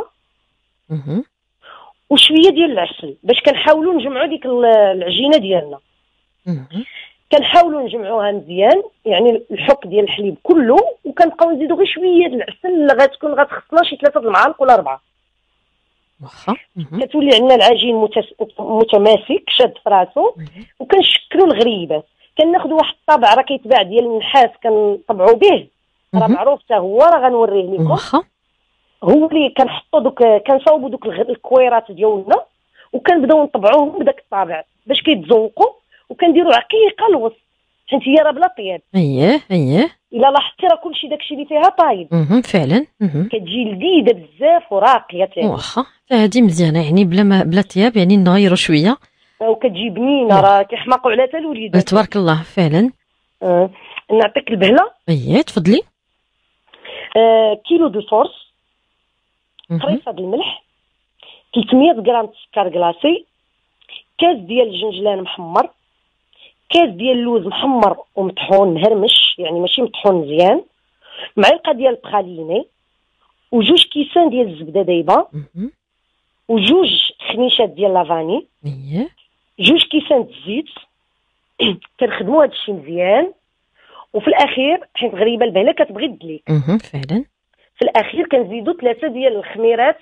Speaker 2: وشويه ديال العسل، باش كنحاولوا نجمعوا ديك العجينه ديالنا. كنحاولوا نجمعوها مزيان، يعني الحك ديال الحليب كله، وكنبقاو نزيدوا غير شويه ديال العسل اللي غتخصنا شي 3 المعالق ولا 4.
Speaker 1: واخا.
Speaker 2: كتولي عندنا العجين متماسك شاد في راسو. وكنشكلوا الغريبات، كناخذوا واحد الطابع راه كيتباع ديال النحاس كنطبعوا به، راه معروف حتى هو، راه غنوريه لكم.
Speaker 1: واخا.
Speaker 2: هو اللي كنحطوا كنصاوبوا الكويرات ديالنا، وكنبداو نطبعوهم بداك الطابع باش كيتزوقوا، وكنديروا عقيقه الوسط حيت هي راه بلا طياب. الا لاحظتي راه كلشي داكشي اللي فيها طايب.
Speaker 1: فعلا.
Speaker 2: كتجي لذيذه بزاف وراقيه تاني.
Speaker 1: واخا هذه مزيانه، يعني بلا طياب، يعني نغيروا شويه
Speaker 2: وكتجي بنينه، راه كيحماقوا عليها حتى الوليدات.
Speaker 1: تبارك الله فعلا.
Speaker 2: نعطيك البهله.
Speaker 1: تفضلي.
Speaker 2: كيلو دو صوص، قريصه ديال الملح، 300 غرام سكر كلاصي، كاس ديال الجنجلان محمر، كاس ديال اللوز محمر ومطحون مهرمش، يعني ماشي مطحون مزيان، معلقه ديال البخاليني، وجوج كيسان ديال الزبده دايبه، وجوج خنيشات ديال لافاني، جوج كيسان الزيت. كنخدموا هذا الشيء مزيان، وفي الاخير حيت غريبه البهله كتبغي تدليك
Speaker 1: فعلا،
Speaker 2: في الاخير كنزيدوا 3 ديال الخميرات،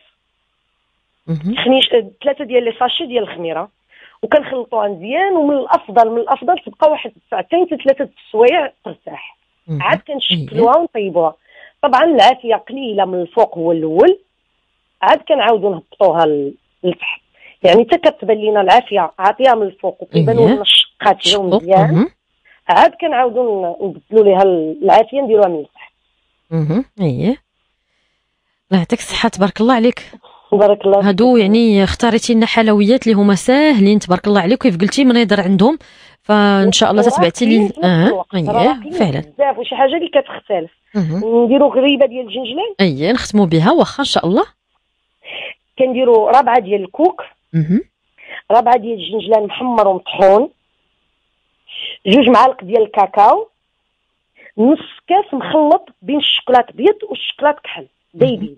Speaker 2: 3 ديال لي ساشي ديال الخميره، وكنخلطوها مزيان. ومن الافضل تبقى واحد 2 حتى 3 السوايع ترتاح. عاد كنشكلوها ونطيبوها. طبعا العافيه قليله من الفوق هو الاول، عاد كنعاودوا نهبطوها للتحت، يعني حتى كتبان لينا العافيه عاطيها من الفوق وكيبانوا لنا الشقات جاو مزيان، عاد كنعاودوا نبدلوا ليها العافيه نديروها من التحت.
Speaker 1: الله يعطيك الصحه، تبارك الله عليك.
Speaker 2: بارك الله.
Speaker 1: هادو يعني اختاريتي لنا حلويات اللي هما ساهلين تبارك الله عليك، كيف قلتي من يضر عندهم فان شاء الله تتبعتي لي. فعلا
Speaker 2: بزاف، وشي حاجه اللي كتختلف. نديرو غريبه ديال الجنجلان،
Speaker 1: نختموا بها واخا ان شاء الله.
Speaker 2: كنديرو ربعه ديال الكوك، ربعه ديال الجنجلان محمر ومطحون، 2 معالق ديال الكاكاو، نص كاس مخلط بين الشوكولات الابيض والشوكولات الكحل دايبين.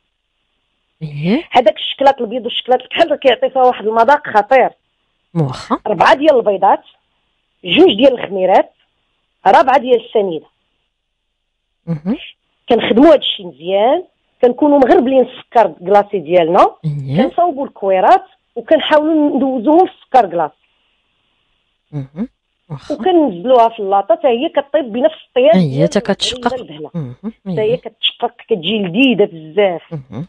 Speaker 2: هذاك الشوكولات الابيض والشوكولات الكحل كيعطي فيها واحد المذاق خطير.
Speaker 1: واخا
Speaker 2: 4 ديال البيضات، 2 ديال الخميرات، 4 ديال السنيده. كنخدموا هذا الشيء مزيان، كنكونوا مغربلين السكر كلاصي ديالنا، كنصاوبوا الكويرات وكنحاولوا ندوزوهم في السكر كلاصي، وكننزلوها في اللاطه حتى هي كطيب بنفس الطياب.
Speaker 1: هي كتشقق،
Speaker 2: حتى هي كتشقق، كتجي لذيذه بزاف.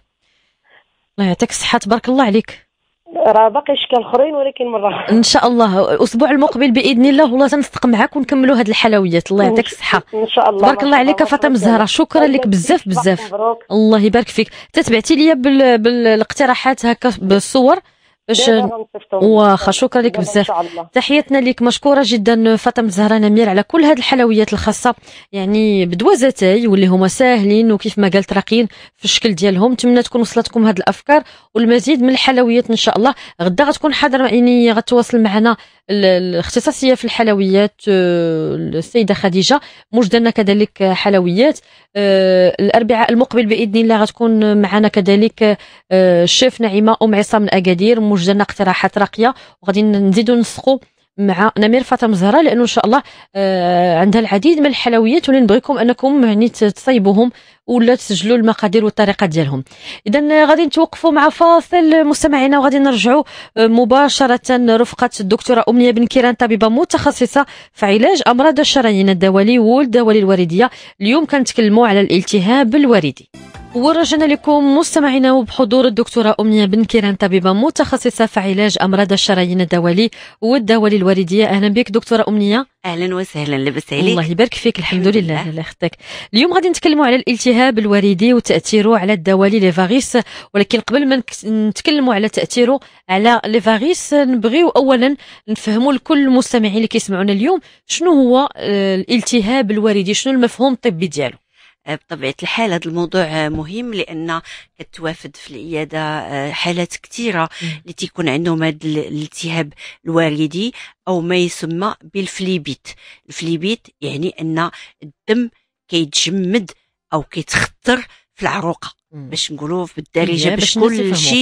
Speaker 1: الله يعطيك الصحه، تبارك الله عليك.
Speaker 2: راه باقي اشكال اخرين ولكن مره
Speaker 1: ان شاء الله الاسبوع المقبل باذن الله والله تنصدق معاك ونكملوا هاد الحلويات. الله يعطيك الصحه
Speaker 2: ان شاء الله.
Speaker 1: تبارك الله عليك فاطمه الزهراء، شكرا لك بزاف بزاف. الله يبارك فيك. تتبعتي ليا بالاقتراحات هكا بالصور باش واخا. شكرا لك بزاف، تحياتنا لك، مشكوره جدا فاطمه الزهراء نمير على كل هذه الحلويات الخاصه يعني بدوازتاي واللي هما ساهلين وكيف ما قلت راقيين في الشكل ديالهم. نتمنى تكون وصلتكم هذه الافكار والمزيد من الحلويات ان شاء الله. غدا غتكون حاضره يعني غتواصل معنا الاختصاصيه في الحلويات السيده خديجه، مجدنا كذلك حلويات. الاربعاء المقبل باذن الله غتكون معنا كذلك الشيف نعيمه عصام من اكادير، مجدنا اقتراحات راقيه، وغادي نزيدوا نسقوا مع نمير فاطمه الزهراء لانه ان شاء الله عندها العديد من الحلويات واللي نبغيكم انكم يعني تصايبوهم ولا تسجلوا المقادير والطريقه ديالهم. اذا غادي نتوقفوا مع فاصل مستمعينا وغادي نرجعوا مباشره رفقه الدكتوره امنيه بن كيران، طبيبه متخصصه في علاج امراض الشرايين الدوالي والدوالي الورديه. اليوم كنتكلموا على الالتهاب الوردي. ورجعنا لكم مستمعينا وبحضور الدكتورة أمنية بن كيران، طبيبة متخصصة في علاج أمراض الشرايين الدوالي والدوالي الوردية. أهلا بك دكتورة أمنية.
Speaker 3: أهلا وسهلا، لبس عليك.
Speaker 1: الله يبارك فيك. الحمد لله الله يخطيك. اليوم غادي نتكلموا على الالتهاب الوردي وتأثيره على الدوالي لي فاغيس، ولكن قبل ما نتكلموا على تأثيره على لي فاغيس نبغيو أولا نفهموا لكل المستمعين اللي كيسمعونا اليوم شنو هو الالتهاب الوردي، شنو المفهوم الطبي ديالو.
Speaker 3: بطبيعة الحال هذا الموضوع مهم لأن كتوافد في العيادة حالات كثيرة اللي تيكون عندهم هذا الالتهاب الوردي أو ما يسمى بالفليبيت. الفليبيت يعني أن الدم كيتجمد أو كيتخطر في العروقة، باش نقولوا بالدارجه باش كل شيء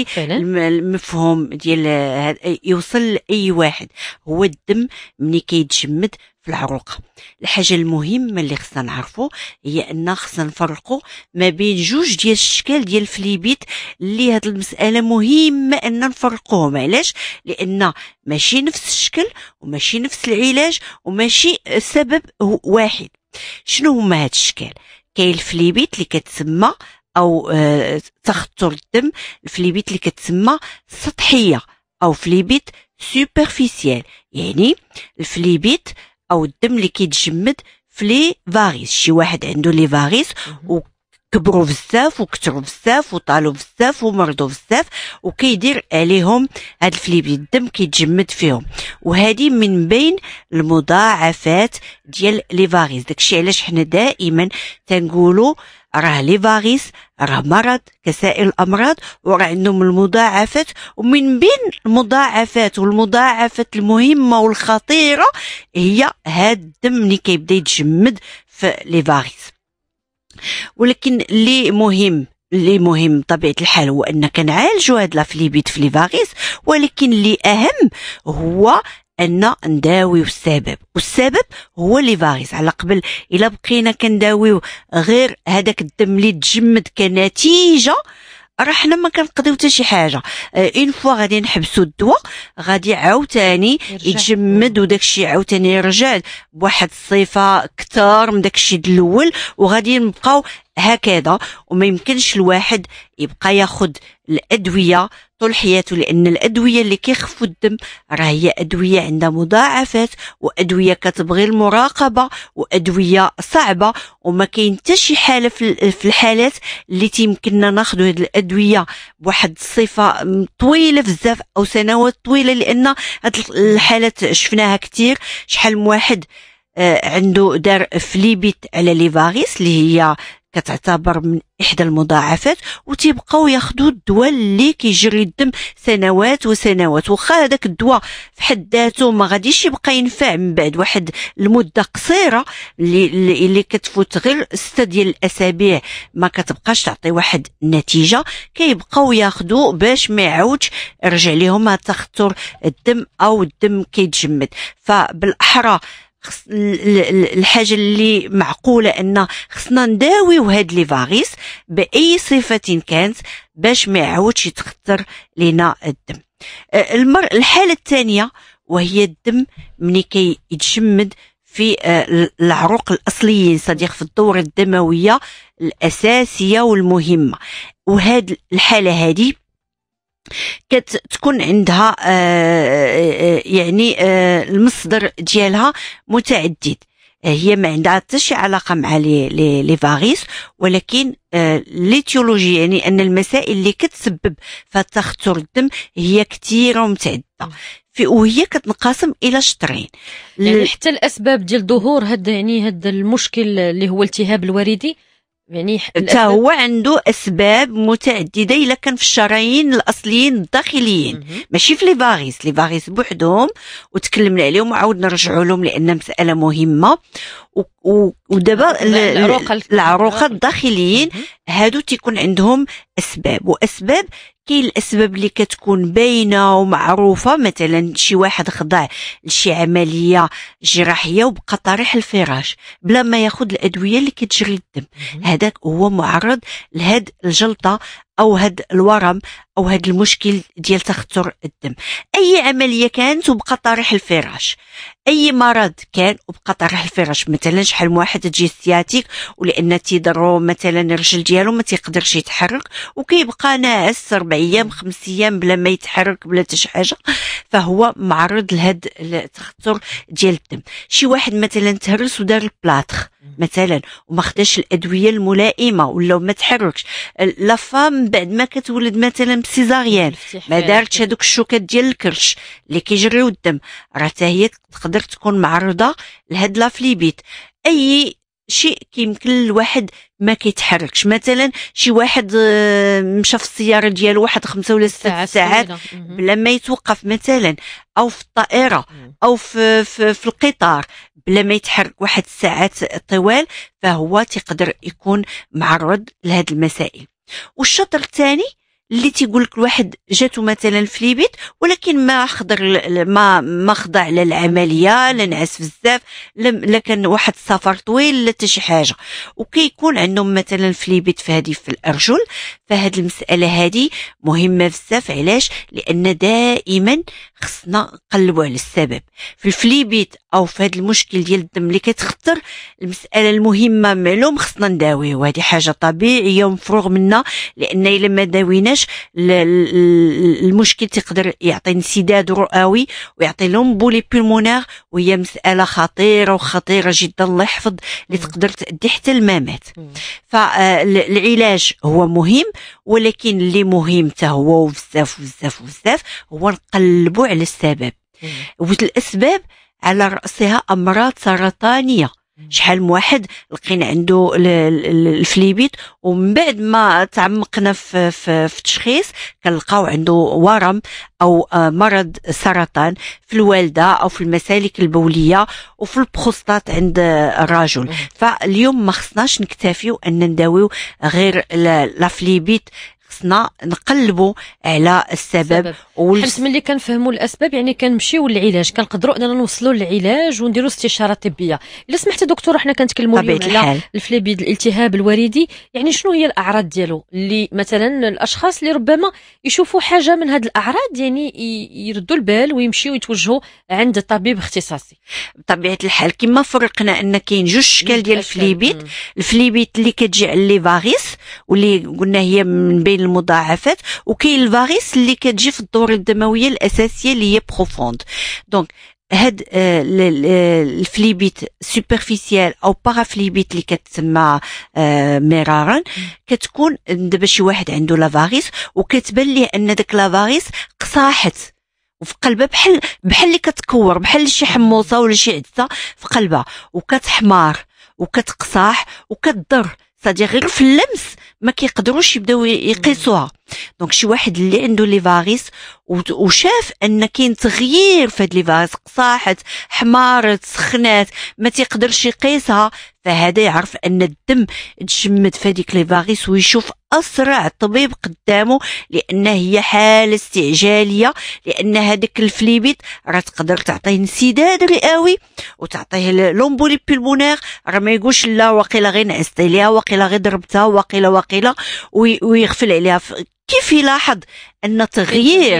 Speaker 3: المفهوم ديال يوصل لاي واحد. هو الدم ملي كيتجمد في العروقه. الحاجه المهمه اللي خصنا نعرفوا هي ان خصنا نفرقوا ما بين جوج ديال الاشكال ديال الفليبيت، اللي هاد المساله مهمه ان نفرقوهم. علاش؟ لان ماشي نفس الشكل وماشي نفس العلاج وماشي سبب واحد. شنو هما هاد الاشكال؟ كاين الفليبيت اللي كتسمى او تخطر الدم، الفليبيت اللي كتسمى سطحيه او فليبيت سوبرفيسيال، يعني الفليبيت او الدم اللي كيتجمد في لي فاريس. شي واحد عنده لي فاريس وكبروا بزاف وكثروا بزاف وطالوا بزاف ومرضوا بزاف وكيدير عليهم هاد الفليبيت، الدم كيتجمد فيهم، وهذه من بين المضاعفات ديال لي فاريس. داكشي علاش حنا دائما تنقولوا راه لي فاريس راه مرض كسائر الامراض وراه عندهم المضاعفات، ومن بين المضاعفات والمضاعفات المهمه والخطيره هي هاد الدم اللي كيبدا يتجمد في لي فاريس. ولكن اللي مهم بطبيعه الحال هو ان كنعالجوا هاد لافليبيت في لي فاريس، ولكن اللي اهم هو ان نداويو السبب، والسبب هو لي فاريس. على قبل الا بقينا كنداويو غير هذاك الدم اللي تجمد كنتيجه، راه حنا ما كنقضيو حتى شي حاجه. اون فوا غادي نحبسوا الدواء غادي عاوتاني يتجمد، وداكشي عاوتاني يرجع بواحد الصفه اكثر من داكشي الاول، وغادي نبقاو هكذا. وما يمكنش الواحد يبقى ياخذ الادويه طول حياته، لان الادويه اللي كيخفوا الدم راه هي ادويه عندها مضاعفات، وادويه كتبغي المراقبه، وادويه صعبه. وما كاين حتى شي حاله في الحالات اللي تيمكننا ناخذ هذه الادويه بواحد الصفه طويله بزاف او سنوات طويله، لان هاد الحالات شفناها كتير. شحال من واحد عنده دار فليبيت على ليفاريس اللي هي كتعتبر من احدى المضاعفات، وتيبقاو ياخذوا الدواء اللي كيجري الدم سنوات وسنوات. واخا هذاك الدواء في حد ذاته ما غاديش يبقى ينفع من بعد واحد المده قصيره اللي كتفوت غير 6 ديال الاسابيع ما كتبقاش تعطي واحد النتيجه، كيبقاو ياخذوا باش ما يعاودش يرجع لهم تخثر الدم او الدم كيتجمد. فبالاحرى الحاجه اللي معقوله ان خصنا نداويو هاد لي فاغيس باي صفه كانت باش ما يعاودش يتخثر لنا الدم. الحاله الثانيه وهي الدم ملي كيتجمد في العروق الاصليين، صديق في الدوره الدمويه الاساسيه والمهمه. وهاد الحاله هذه كتكون عندها يعني المصدر ديالها متعدد. هي ما عندها حتى شي علاقه مع لي فاغيس، ولكن ليتيولوجي يعني ان المسائل اللي كتسبب في تخثر الدم هي كثيره ومتعدده، وهي كتنقسم الى شطرين.
Speaker 1: يعني حتى الاسباب ديال ظهور هذا المشكل اللي هو التهاب الوريدي، يعني
Speaker 3: حتى هو عنده اسباب متعدده الا كان في الشرايين الاصليين الداخليين، ماشي في لي فاغيس بوحدهم وتكلمنا عليهم وعاود نرجعوا لهم لان مساله مهمه. ودابا العروق الداخليين هادو تيكون عندهم اسباب، واسباب كاين الاسباب اللي كتكون باينه ومعروفه، مثلا شي واحد خضع لشي عمليه جراحيه وبقى طريح الفراش بلا ما ياخذ الادويه اللي كتجري الدم، هذاك هو معرض لهاد الجلطه او هاد الورم او هاد المشكل ديال تخثر الدم. اي عمليه كانت وبقى طريح الفراش، اي مرض كان وبقى طريح الفراش، مثلا شحال من واحد تجي سياتيك ولان تيضرو مثلا الرجل ديالو ما تيقدرش يتحرك وكيبقى ناعس 4 ايام 5 ايام بلا ما يتحرك بلا حتى شي حاجه، فهو معرض لهاد التخثر ديال الدم. شي واحد مثلا تهرس ودار البلاطخ مثلا وما خداش الادويه الملائمه ولا ما تحركش، لا فام بعد ما كتولد مثلا بسيزاريان ما دارتش هذوك الشوكات ديال الكرش اللي كيجريو الدم، راه حتى هي تقدر تكون معرضه لهاد لافليبيت. اي شيء كيمكن الواحد ما كيتحركش، مثلا شي واحد مشى في السياره ديالو واحد 5 ولا 6 ساعات بلا ما يتوقف مثلا، او في الطائره او في القطار بلا ما يتحرك واحد الساعات طوال، فهو تقدر يكون معرض لهذه المسائل. والشطر الثاني اللي تيقول لك الواحد جاتو مثلا فليبيت ولكن ما خضع للعمليه، لا نعس بزاف، لا كان واحد السفر طويل لا حتى شي حاجه، وكيكون عندهم مثلا فليبيت في الارجل. فهاد المساله هذه مهمه بزاف. علاش؟ لان دائما خصنا نقلبوا على السبب في الفليبيت او في هذا المشكل ديال الدم اللي كتخطر. المساله المهمه معلوم خصنا نداويو، وهذه حاجه طبيعيه ومفروغ منها، لان الا ما داويناش المشكل تقدر يعطي انسداد رئوي ويعطي لومبولي بولمونير، وهي مساله خطيره وخطيره جدا الله يحفظ اللي تقدر تؤدي حتى الممات. فالعلاج هو مهم، ولكن اللي مهم حتى هو بزاف بزاف بزاف هو نقلبوا على السبب. والاسباب على راسها امراض سرطانيه. شحال من واحد لقينا عنده الفليبيت ومن بعد ما تعمقنا في التشخيص كنلقاو عنده ورم او مرض سرطان في الوالده او في المسالك البوليه وفي البروستات عند الرجل. فاليوم ما خصناش نكتفيو ان نداويو غير لافليبيت، خصنا نقلبوا على السبب
Speaker 1: حيت ملي كنفهموا الاسباب يعني كنمشيو للعلاج، كنقدروا اننا نوصلوا للعلاج ونديروا استشاره طبيه. الا سمحتي دكتوره، حنا كنتكلموا اليوم على الفليبيد، الالتهاب الوريدي، يعني شنو هي الاعراض ديالو اللي مثلا الاشخاص اللي ربما يشوفوا حاجه من هذه الاعراض يعني يردوا البال ويمشيو يتوجهوا عند طبيب اختصاصي؟
Speaker 3: بطبيعه الحال كما فرقنا ان كاين جوج اشكال ديال الفليبيد. الفليبيد اللي كتجي على لي فاغيس واللي قلنا هي من بين المضاعفات، وكاين الفاغيس اللي كتجي في الدوره الدمويه الاساسيه اللي هي بروفوند. دونك هاد الفليبيت سوبرفيسيال او بارافليبيت اللي كتسمى مرارا، كتكون دابا شي واحد عنده لافاريس وكتبان ليه ان داك لافاريس قصاحت وفي قلبها، بحال اللي كتكور، بحال شي حموصه ولا شي عدسه في قلبها، وكتحمار وكتقصاح وكتضر، صدي غير في اللمس ما كيقدروش يبداو يقيسوها. دونك شي واحد اللي عنده لي فاريس وشاف ان كاين تغيير في هاد لي فاريس، قصاحت، حمارت، سخنات، ما تيقدرش يقيسها، فهذا يعرف ان الدم تجمد في هذيك لي فاريس، ويشوف اسرع طبيب قدامه، لان هي حاله استعجاليه، لان هذاك الفليبيد راه تقدر تعطيه انسداد رئوي وتعطيه لومبولي بولمونير، راه ما يقولش لا واقيلا غير نعست عليها، واقيلا غير ضربتها، واقيلا ويغفل عليها. كيف يلاحظ ان تغيير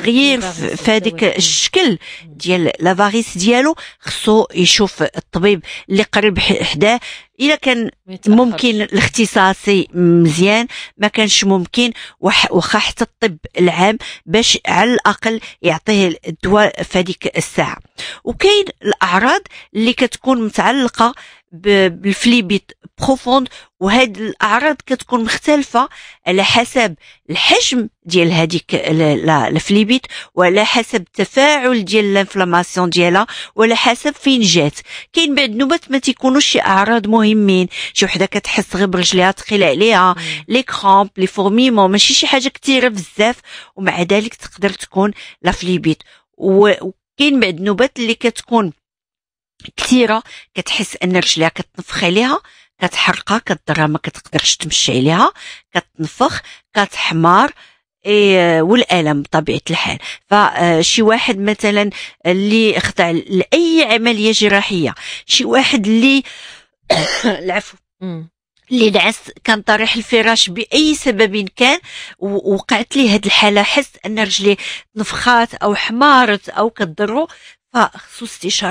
Speaker 3: في هذيك الشكل ديال لافاريس ديالو، خصو يشوف الطبيب اللي قريب حداه. الا كان ممكن الاختصاصي مزيان، ما كانش ممكن واخا حتى الطب العام باش على الاقل يعطيه الدواء في هذيك الساعه. وكاين الاعراض اللي كتكون متعلقه بالفليبيت بروفوند، وهاد الاعراض كتكون مختلفه على حسب الحجم ديال هذيك الفليبيت، وعلى حسب التفاعل ديال الانفلاماسيون ديالها، وعلى حسب فين جات. كاين بعض النوبات ما تيكونوش شي اعراض مهمين، شي وحده كتحس غير برجليها ثقيله عليها، لي كرامب، لي فورميمون، ماشي شي حاجه كثيره بزاف، ومع ذلك تقدر تكون لا فليبيت. وكاين بعض النوبات اللي كتكون كثيره، كتحس ان رجليها كتنفخ عليها، كتحرقها، كضرها، ما كتقدرش تمشي عليها، كتنفخ، كتحمار، والالم بطبيعه الحال. فشي واحد مثلا اللي خضع لاي عمليه جراحيه، شي واحد اللي العفو اللي دعس، كان طريح الفراش باي سبب كان، ووقعت لي هاد الحاله، حس ان رجليه نفخات او حمارت او كضرو، فخصو استشاره.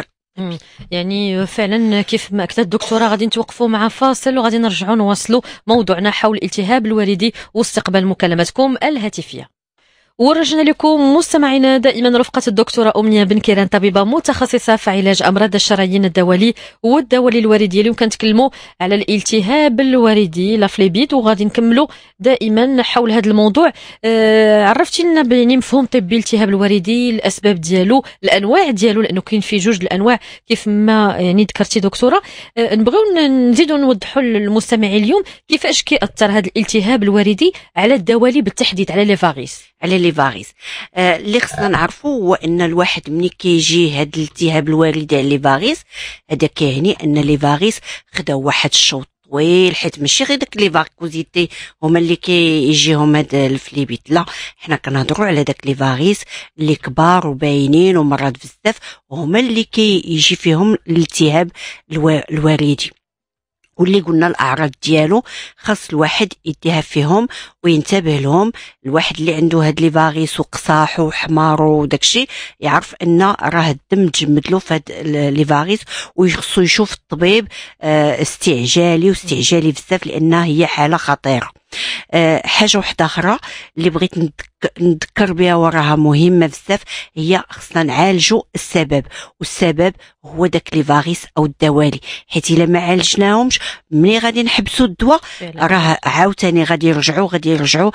Speaker 1: يعني فعلا كيف ما أكدت الدكتورة، غادي نتوقفوا مع فاصل وغادي نرجعوا نواصلوا موضوعنا حول الالتهاب الوريدي واستقبال مكالماتكم الهاتفية. ورجعنا لكم مستمعينا دائما رفقة الدكتورة أمنية بن كيران، طبيبة متخصصة في علاج أمراض الشرايين الدولي والدولي الوريدي. اليوم كنتكلموا على الالتهاب الوريدي لافليبيد، وغادي نكملوا دائما حول هذا الموضوع. عرفتي لنا يعني مفهوم طبي الالتهاب الوريدي، الأسباب ديالو، الأنواع ديالو، لأنه كاين فيه جوج الأنواع كيف ما يعني ذكرتي دكتورة. نبغيو نزيدوا نوضحوا للمستمعين اليوم كيفاش كيأثر هذا الالتهاب الوريدي على الدوالي بالتحديد، على لي فاغيس.
Speaker 3: على لي فاغيس اللي خصنا نعرفوا هو ان الواحد ملي كيجي هذا الالتهاب الوريدي على لي فاغيس، هذا كيعني ان لي فاغيس خداو واحد الشوط طويل، حيت ماشي غير داك لي فاركوزيتي هما اللي كيجيهم هذا الفليبيت، لا، حنا كنهضروا على داك لي فاغيس اللي كبار وباينين ومرات بزاف، هما اللي كيجي فيهم الالتهاب الوريدي. واللي قلنا الاعراض ديالو خاص الواحد يديها فيهم وينتبه لهم. الواحد اللي عنده هاد لي فاغيس وقصاحو وحمارو وداكشي، يعرف ان راه الدم تجمد له في هاد لي فاغيس، ويخصو يشوف الطبيب استعجالي بزاف، لان هي حاله خطيره. حاجه واحده اخرى اللي بغيت نذكر بها وراها مهمه بزاف، هي خصنا نعالجوا السبب، والسبب هو داك لي فاغيس او الدوالي، حيت الا ما عالجناهمش ملي غادي نحبسوا الدواء راه عاوتاني غادي يرجعوا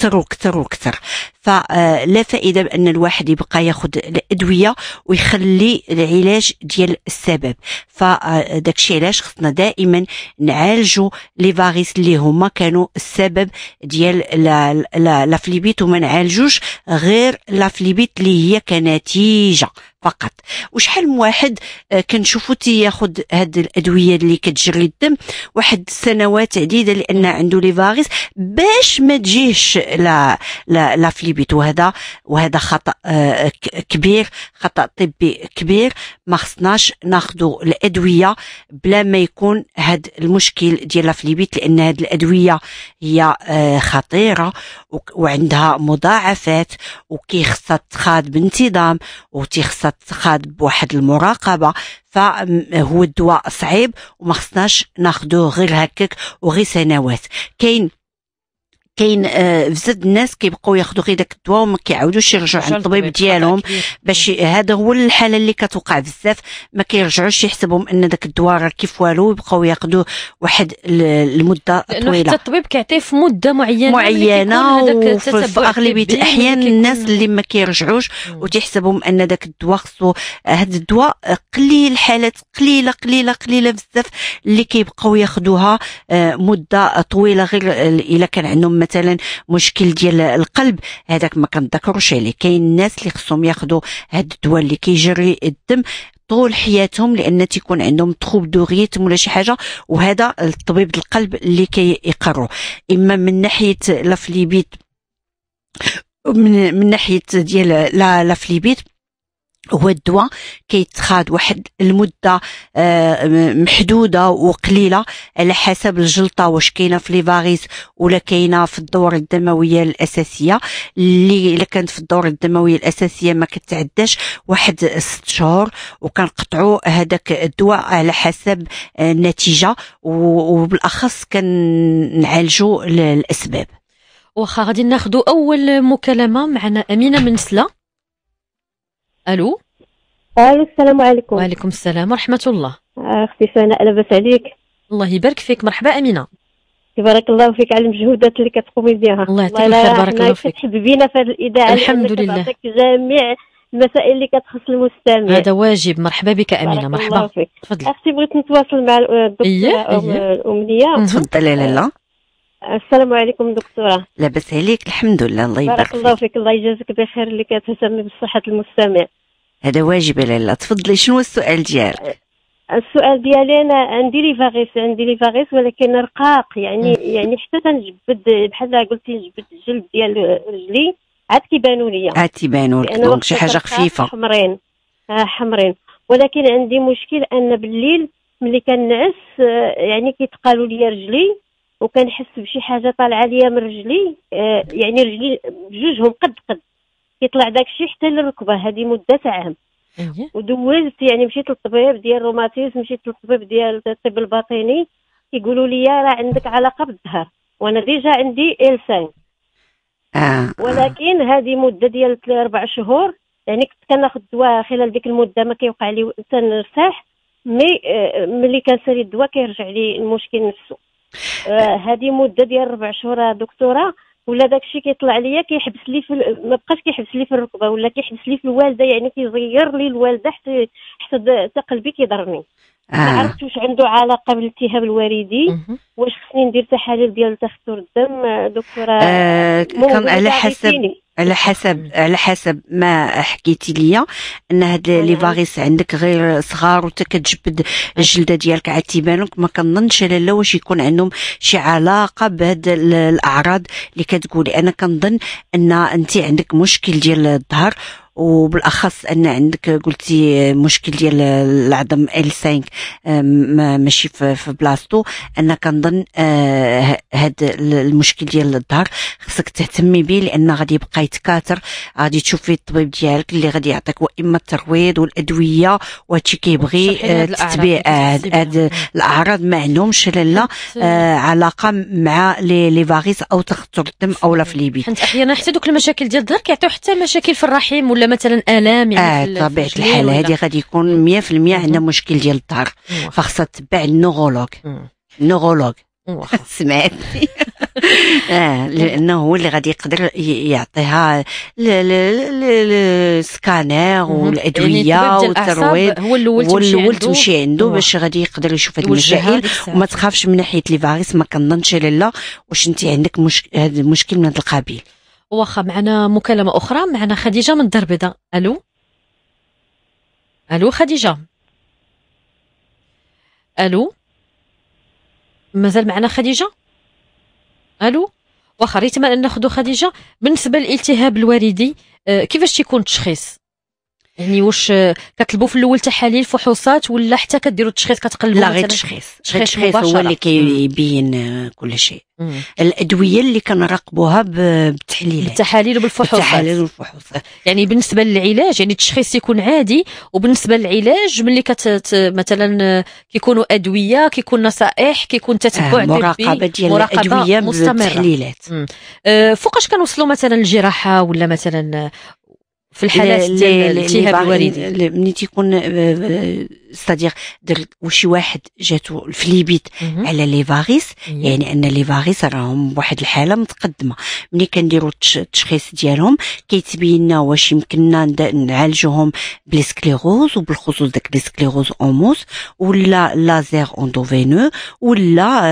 Speaker 3: كثر. فلا فائده بان الواحد يبقى ياخذ الادويه ويخلي العلاج ديال السبب. فداكشي علاش خصنا دائما نعالجوا لي فاغيس اللي هما كانوا السبب ديال لافليبيت، وما نعالجوش غير لافليبيت اللي هي كنتيجه فقط. وشحال من واحد كنشوفو تياخد هاد الادويه اللي كتجري الدم واحد سنوات عديده لان عنده لي فاغيس باش ما تجيهش لا فليبيت. وهذا خطا كبير، خطا طبي كبير. ما خصناش ناخذوا الادويه بلا ما يكون هاد المشكل ديال لا فليبيت، لان هاد الادويه هي خطيره وعندها مضاعفات وكيخصها تخاد بانتظام وتيخصها تخاد بواحد المراقبه. فهو الدواء صعيب وما خصناش ناخذوه غير هكاك وغير سنوات. كاين بزاف الناس كيبقاو ياخذوا غير داك الدواء وما كيعاودوش يرجعوا عند الطبيب ديالهم باش هذا هو الحاله اللي كتوقع بزاف، ما كيرجعوش يحسبهم ان داك الدواء راه كيف والو، يبقاو ياخذوه واحد المده طويله.
Speaker 1: حتى الطبيب كيعطيه في مده معينه
Speaker 3: وفي اغلبيه الاحيان الناس اللي ما كيرجعوش وتحسبهم ان داك الدواء خصو هذا الدواء قليل، حالات قليله بزاف اللي كيبقاو ياخذوها مده طويله. غير الا كان عندهم مثلا مشكل ديال القلب هذاك ما كنذكروش عليه. كاين الناس اللي خصهم ياخذوا هذا الدواء اللي كيجري الدم طول حياتهم لان تيكون عندهم تروب دو ريتم ولا شي حاجه، وهذا الطبيب القلب اللي كيقروا. اما من ناحيه لافليبيت، من ناحيه ديال لافليبيت هو الدواء كيتخاد واحد المده محدوده وقليله على حسب الجلطه، واش كاينه في لي فاريس ولا كاينه في الدوره الدمويه الاساسيه. اللي الا كانت في الدوره الدمويه الاساسيه ما كتعداش واحد 6 شهور، وكنقطعوا هذاك الدواء على حسب النتيجه، وبالاخص كنعالجوا الاسباب.
Speaker 1: واخا غادي ناخذوا اول مكالمه معنا امينه من سلا. الو
Speaker 4: السلام عليكم.
Speaker 1: وعليكم السلام ورحمه الله.
Speaker 4: اختي سناء لاباس عليك؟
Speaker 1: الله يبارك فيك. مرحبا امينه.
Speaker 4: تبارك الله فيك على المجهودات اللي كتقومي بها.
Speaker 1: الله يعطيك الخير. بارك الله فيك.
Speaker 4: تحببينا في هذه الاذاعه
Speaker 1: الحمد لله.
Speaker 4: تعطيك جميع المسائل اللي كتخص المستمع.
Speaker 1: هذا واجب. مرحبا بك امينه. مرحبا. تفضلي.
Speaker 4: اختي بغيت نتواصل مع الدكتوره الامنيه.
Speaker 3: تفضلي لاله.
Speaker 4: السلام عليكم دكتوره.
Speaker 3: لاباس عليك؟ الحمد لله. الله يبارك فيك.
Speaker 4: بارك الله فيك. الله يجازيك بخير اللي كتهتمي بصحه المستمع.
Speaker 3: هذا واجب لاله. تفضلي، شنو السؤال ديالك؟
Speaker 4: السؤال ديالي انا عندي لي فاغيس ولكن رقاق، يعني حتى تنجبد بحال قلتي نجبد الجلد ديال رجلي عاد كيبانوا ليا.
Speaker 3: تيبانوا لك دونك شي حاجه خفيفه.
Speaker 4: حمرين ولكن عندي مشكل ان بالليل ملي كنعس يعني كيتقالوا ليا رجلي وكنحس بشي حاجه طالعه ليا من رجلي، يعني رجلي بجوجهم قد كيطلع داكشي حتى للركبه. هذه مده عام. ودوزت يعني مشيت للطبيب ديال الروماتيزم، مشيت للطبيب ديال الطب الباطني، كيقولوا لي راه عندك علاقه بالظهر وانا ديجا عندي إلسان. ولكن هذه مده ديال 4 شهور، يعني كنت كناخذ الدواء خلال ديك المده ما كيوقع لي تنرتاح، ملي كنسالي الدواء كيرجع لي المشكل نفسه. هذه مده ديال 4 شهور دكتوره، ولا داكشي كيطلع ليا كيحبس لي ما بقاش كيحبس لي في الركبه ولا كيحبس لي في الوالده، يعني كيغير لي الوالده حتى قلبي كيضرني. ما عرفتش واش عنده علاقه بالالتهاب الوريدي، واش خصني ندير تحاليل ديال تخثر الدم دكتوره؟
Speaker 3: كان على حسب ما حكيتي ليا ان هاد لي فاغيس عندك غير صغار وانت كتجبد الجلده ديالك عاد تيبانوك. ما كنظنش لالا واش يكون عندهم شي علاقه بهاد الاعراض اللي كتقولي. انا كنظن ان انت عندك مشكل ديال الظهر، وبالاخص ان عندك قلتي مشكل ديال العظم L5 ماشي في بلاصتو. انا كنظن هاد المشكل ديال الظهر خصك تهتمي به، لان غادي يبقى يتكاثر. غادي تشوفي الطبيب ديالك اللي غادي يعطيك واما الترويض والادويه وهادشي كيبغي تتبع هاد الاعراض. ما عندهمش لالا علاقه مع لي فاغيس او تخثر الدم او لا فليبيت.
Speaker 1: حيت احيانا حتى دوك المشاكل ديال الظهر كيعطيو حتى مشاكل في الرحم ولا مثلا الام. يعني
Speaker 3: طبيعه الحال هذه غادي يكون 100% عندها مشكل ديال الظهر، فخصها تتبع النورولوج. سمعتي؟ لانه هو اللي غادي يقدر يعطيها السكانير والادويه والترويض.
Speaker 1: هو الاول
Speaker 3: تمشي عنده باش غادي يقدر يشوف هاد المشاكل. وما تخافش من ناحيه لي فاغيس، ما كنظنش لالا واش انت عندك هذا المشكل من هذا القبيل.
Speaker 1: واخا معنا مكالمه اخرى، معنا خديجه من الدار البيضاء. الو الو خديجه، الو مازال معنا خديجه؟ الو واخا ريتما ان ناخذ خديجه. بالنسبه للالتهاب الوريدي كيفاش تيكون التشخيص؟ يعني واش كتطلبوا في الاول تحاليل فحوصات ولا حتى كديروا التشخيص كتقلبوا؟
Speaker 3: لا غير التشخيص هو اللي كيبين كل شيء. الادويه اللي كنراقبوها بالتحليلات،
Speaker 1: بالتحاليل وبالفحوصات. يعني بالنسبه للعلاج يعني التشخيص يكون عادي، وبالنسبه للعلاج ملي مثلا كيكونوا ادويه، كيكون نصائح، كيكون تتبع
Speaker 3: مراقبه ديال الادويه بالتحليلات.
Speaker 1: فوقاش كنوصلوا مثلا الجراحه ولا مثلا في الحالات ديال الالتهاب الوريدي
Speaker 3: ملي تيكون ستادير وشي واحد جاتو الفليبيت على لي فاريس، يعني ان لي فاريس راهم بواحد الحاله متقدمه. ملي كنديروا التشخيص ديالهم كيتبين لنا واش يمكننا نعالجوهم بالسكليروز، وبالخصوص داك السكليروز اوموس ولا لازير اندوفينو، ولا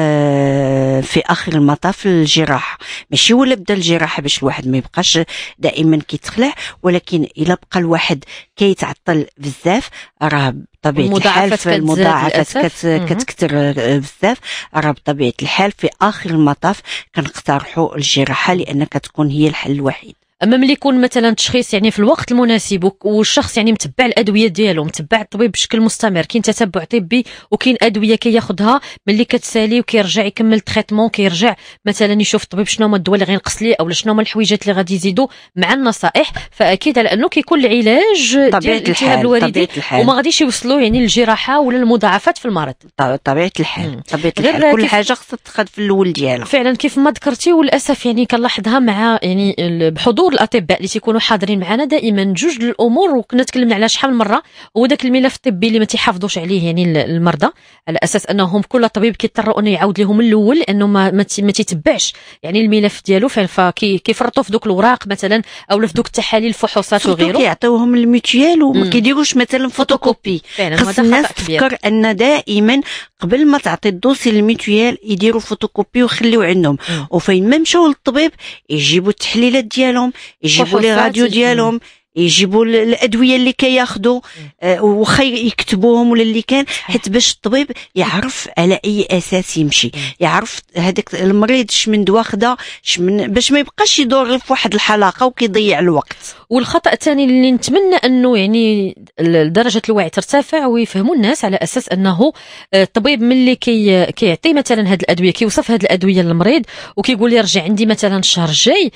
Speaker 3: في اخر المطاف الجراحه. ماشي ولا بدا الجراحه باش الواحد ما يبقاش دائما كيتخلع، ولكن الا بقى الواحد كيتعطل بزاف راه بطبيعه الحال في المضاعفات كتكثر بزاف، راه بطبيعه الحال في اخر المطاف كنقترحوا الجراحه لان كتكون هي الحل الوحيد.
Speaker 1: اما ملي يكون مثلا تشخيص يعني في الوقت المناسب والشخص يعني متبع الادويه ديالو، متبع الطبيب بشكل مستمر، كاين تتبع طبي وكاين ادويه كياخذها ملي كتسالي وكيرجع يكمل التريتمون، كيرجع مثلا يشوف الطبيب شنو هما الدواء اللي غينقص ليه او شنو هما الحويجات اللي غادي يزيدوا مع النصائح. فاكيد على انه كيكون العلاج ديال الالتهاب الوريدي وما غاديش يوصلوا يعني للجراحه ولا المضاعفات في المرض.
Speaker 3: طبيعه الحال كل حاجه خصها تاخذ في الاول ديالها.
Speaker 1: فعلا كيف ما ذكرتي، وللاسف يعني كنلاحظها مع يعني بحضور الاطباء اللي تيكونوا حاضرين معنا دائما جوج الامور، وكنا تكلمنا على شحال من مره، هو داك الملف الطبي اللي ما تيحافظوش عليه يعني المرضى، على اساس انهم كل طبيب كيضطروا انه يعاود لهم من الاول لانه ما تيتبعش يعني الملف ديالو، فكيفرطوا في دوك الاوراق مثلا او في دوك التحاليل الفحوصات وغيره،
Speaker 3: كيعطيوهم الميتيال وما كيديروش مثلا فوتوكوبي. خاص الناس تفكر ان دائما قبل ما تعطي الدوسي للميتيال يديروا فوتوكوبي ويخليو عندهم، وفين ما مشاو للطبيب يجيبوا التحليلات ديالهم، يجيبوا لي راديو ديالهم، يجيبوا الادويه اللي كياخذوا وخا يكتبوهم ولا اللي كان، حيت باش الطبيب يعرف على اي اساس يمشي، يعرف هذاك المريض شمن دواء خدا باش ما يبقاش يدور غير في واحد الحلقه وكيضيع الوقت.
Speaker 1: والخطا الثاني اللي نتمنى انه يعني درجه الوعي ترتفع ويفهموا الناس، على اساس انه الطبيب ملي كيعطي مثلا هذه الادويه، كيوصف هذه الادويه للمريض وكيقول لي رجع عندي مثلا الشهر الجاي،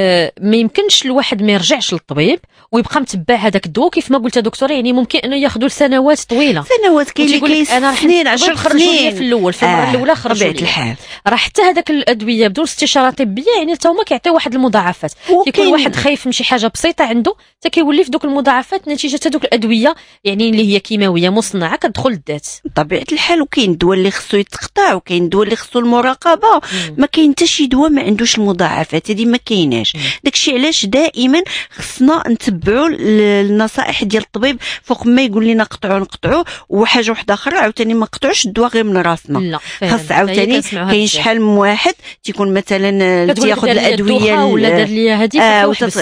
Speaker 1: ما يمكنش الواحد ما يرجعش للطبيب ويبقى متبع هذاك الدواء. كيف ما قلت دكتوره يعني ممكن انه ياخذوا سنوات طويله،
Speaker 3: كاين اللي سنين 10 سنين
Speaker 1: في الاول في المره الاولى خرجوا لي، راه حتى هذاك الادويه بدون استشاره طبيه يعني حتى هما كيعطيو واحد المضاعفات. كيكون واحد خايف من شي حاجه بسيطه عنده حتى كيولي في دوك المضاعفات نتيجه هذوك الادويه يعني اللي هي كيماويه مصنعه كتدخل الذات
Speaker 3: بطبيعه الحال. وكاين الدواء اللي خصو يتقطع، وكاين الدواء اللي خصو المراقبه. ما كاين حتى شي دواء ما عندوش المضاعفات، هذه ما كايناش. داكشي علاش دائما خصنا نتبعوا النصائح ديال الطبيب، فوق ما يقول لنا نقطعوا. وحاجه واحده اخرى عاوتاني ما نقطعوش الدواء غير من راسنا، خاص عاوتاني كاين شحال من واحد تيكون مثلا تياخذ الادويه
Speaker 1: ولا دار لي هذه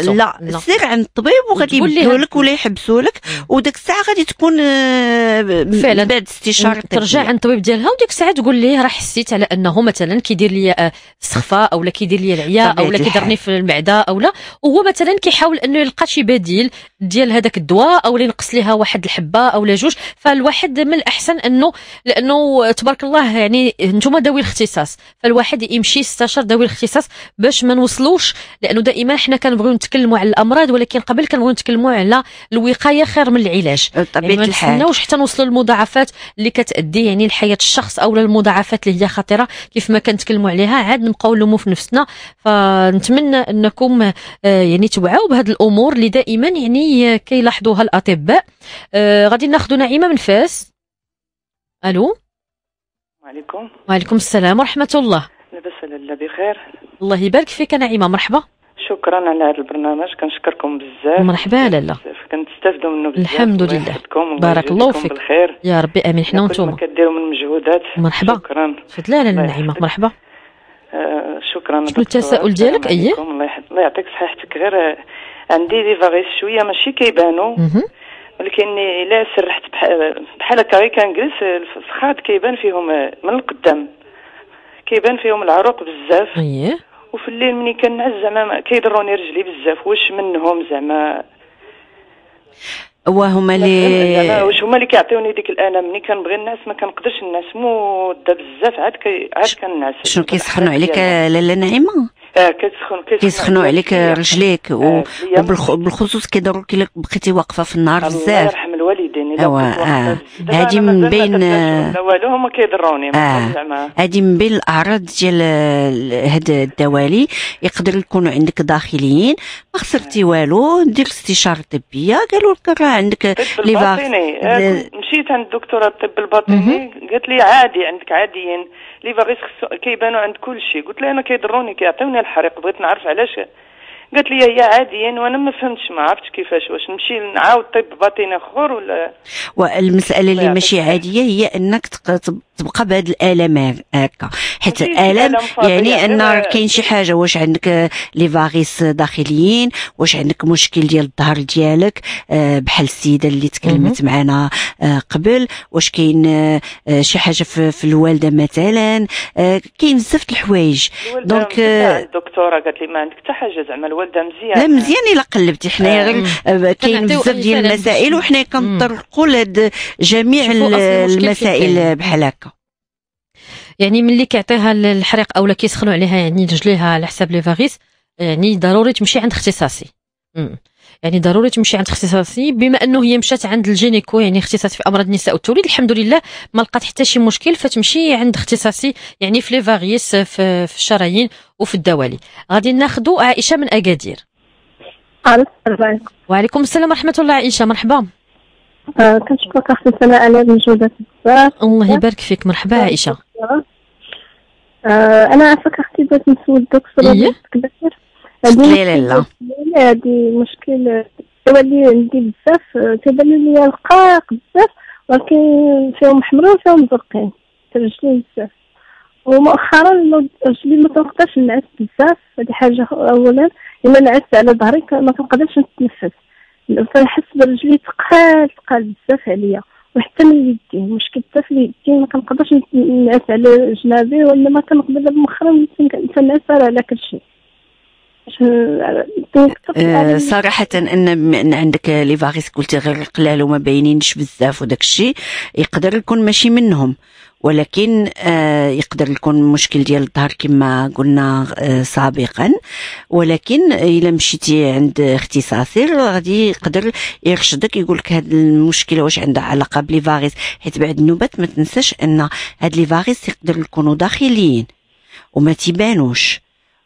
Speaker 3: لا سير عند الطبيب وغادي يبدلوا لك ولا يحبسوا لك، وداك الساعه غادي تكون
Speaker 1: فعلا
Speaker 3: بعد استشاره
Speaker 1: ترجع عند الطبيب ديالها، وديك الساعه تقول ليه راه حسيت على انه مثلا كيدير لي السخفه او لا كيدير لي العياء او لا كيضرني في المعده او لا، وهو مثلا كيحاول انه يلقى شي بديل ديال هذاك الدواء او ينقص ليها واحد الحبه او لا جوج. فالواحد من الاحسن لانه تبارك الله يعني نتوما ذوي الاختصاص، فالواحد يمشي يستشير ذوي الاختصاص باش ما نوصلوش، لانه دائما حنا كنبغيو نتكلموا على الامراض ولكن قبل كنبغيو نتكلموا على الوقايه خير من العلاج. يعني ما نستناوش حتى نوصلوا للمضاعفات اللي كتادي يعني لحياه الشخص او للمضاعفات اللي هي خطيره كيف ما كنتكلموا عليها، عاد نبقاو نلوموا في نفسنا. فنتمنى انكم يعني توعوا بهذه الامور اللي دائما يعني كيلاحظوها الاطباء. غادي ناخذ نعيمه من فاس. الو
Speaker 5: وعليكم.
Speaker 1: وعليكم السلام ورحمه الله.
Speaker 5: لاباس لاله بخير.
Speaker 1: الله يبارك فيك نعيمه، مرحبا.
Speaker 5: شكرا على هذا البرنامج، كنشكركم بزاف.
Speaker 1: مرحبا لاله.
Speaker 5: كنستافدوا منه بزاف.
Speaker 1: الحمد لله. بارك الله فيك.
Speaker 5: بالخير
Speaker 1: يا ربي امين. حنا وانتم
Speaker 5: كديروا من مجهودات.
Speaker 1: مرحبا.
Speaker 5: شكرا.
Speaker 1: تفضلي لاله نعيمه. مرحبا.
Speaker 5: شكرا.
Speaker 1: شنو التساؤل ديالك؟
Speaker 5: الله يعطيك صحتك. غير عندي دي فاغيس شويه ماشي كيبانوا، ولكن الا سرحت بحال هكا غير كنجلس الفخاد كيبان فيهم من القدام، كيبان فيهم العروق بزاف.
Speaker 1: اييه.
Speaker 5: وفي الليل ملي كنعس زعما كيضروني رجلي بزاف. واش منهم زعما
Speaker 3: وهما اللي
Speaker 5: واش هما اللي كيعطيوني ديك الالم ملي كنبغي نعس ما كنقدرش نعس مده بزاف عاد كنعس.
Speaker 3: شنو كيسخنوا عليك لاله نعيمه؟ كيسخنوا عليك رجليك وبالخصوص كيضروك الا بقيتي واقفه في النهار بزاف.
Speaker 5: الله يرحم الوالدين.
Speaker 3: هذه من بين
Speaker 5: والو هما كيضروني زعما.
Speaker 3: هذه من بين الاعراض ديال هاد الدوالي. يقدر يكونوا عندك داخليين، ما خسرتي والو، دير استشاره طبيه قالوا لك راه عندك لي
Speaker 5: مشيت عند الدكتوره الطب الباطني قالت لي عادي عندك عاديين لي فاغيس كيبانوا عند كل شيء. قلت لها انا كيضروني كيعطيوني الحريق، بغيت نعرف علاش. قالت لي هي عاديين وانا ما فهمتش، ما عرفتش كيفاش. واش نمشي نعاود طب باطني اخر ولا؟
Speaker 3: والمساله اللي ماشي عاديه هي انك تبقى بهذا الالم هكا، حيت الالم يعني ان كاين شي حاجه. واش عندك لي فاغيس داخليين؟ واش عندك مشكل ديال الظهر ديالك بحال السيده اللي تكلمت معنا قبل؟ واش كاين شي حاجه في الوالده مثلا؟ كاين بزاف د الحوايج.
Speaker 5: دونك الدكتوره قالت لي ما عندك حتى حاجه زعما الوالده مزيان.
Speaker 3: لا مزيان الا قلبتي. حنايا غير كاين بزاف ديال المسائل وحنا كنطرقوا لهاد جميع المسائل بحال هكا.
Speaker 1: يعني ملي كيعطيها الحريق اولا كيسخنوا عليها يعني رجليها على حساب لي فاغيس، يعني ضروري تمشي عند اختصاصي. يعني ضروري تمشي عند اختصاصي. بما انه هي مشات عند الجينيكو يعني اختصاص في امراض النساء والتوليد، الحمد لله ما لقات حتى شي مشكل، فتمشي عند اختصاصي يعني في لي فاغيس في الشرايين وفي الدوالي. غادي ناخذوا عائشه من اكادير. وعليكم السلام ورحمه الله. عائشه مرحبا.
Speaker 4: كنشكرك اختي سناء على المجهودات بزاف.
Speaker 1: الله يبارك فيك. مرحبا عائشه.
Speaker 4: انا عافاك اختي بغيت نسول الدكتور كبير.
Speaker 3: لا
Speaker 4: هذه مشكل الدوالي عندي بزاف، تيبان لي رقاق بزاف ولكن فيهم حمرا وفيهم زرقين رجلين بزاف. ومؤخرا رجلي ما كنقدرش نعس بزاف. هذه حاجه اولا. الا نعست على ظهري ما كنقدرش نتنفس، فنحس برجلي ثقال بزاف عليا. وحتى من اليدين مشكل بزاف اليدين، ما كنقدرش نعس على جنابي ولا ما كنقدر مؤخرا نعس على كل شيء.
Speaker 3: صراحة ان عندك لي فاغيس قلتي غير قلال وما باينينش بزاف وداك الشيء يقدر يكون ماشي منهم، ولكن يقدر يكون مشكل ديال الظهر كما قلنا سابقا. ولكن الا مشيتي عند اختصاصي غادي يقدر يرشدك يقول لك هذا المشكله واش عندها علاقه بلي فاغيس، حيت بعد النوبات ما تنساش ان هاد لي فاغيس يقدر يكونوا داخليين وما تيبانوش.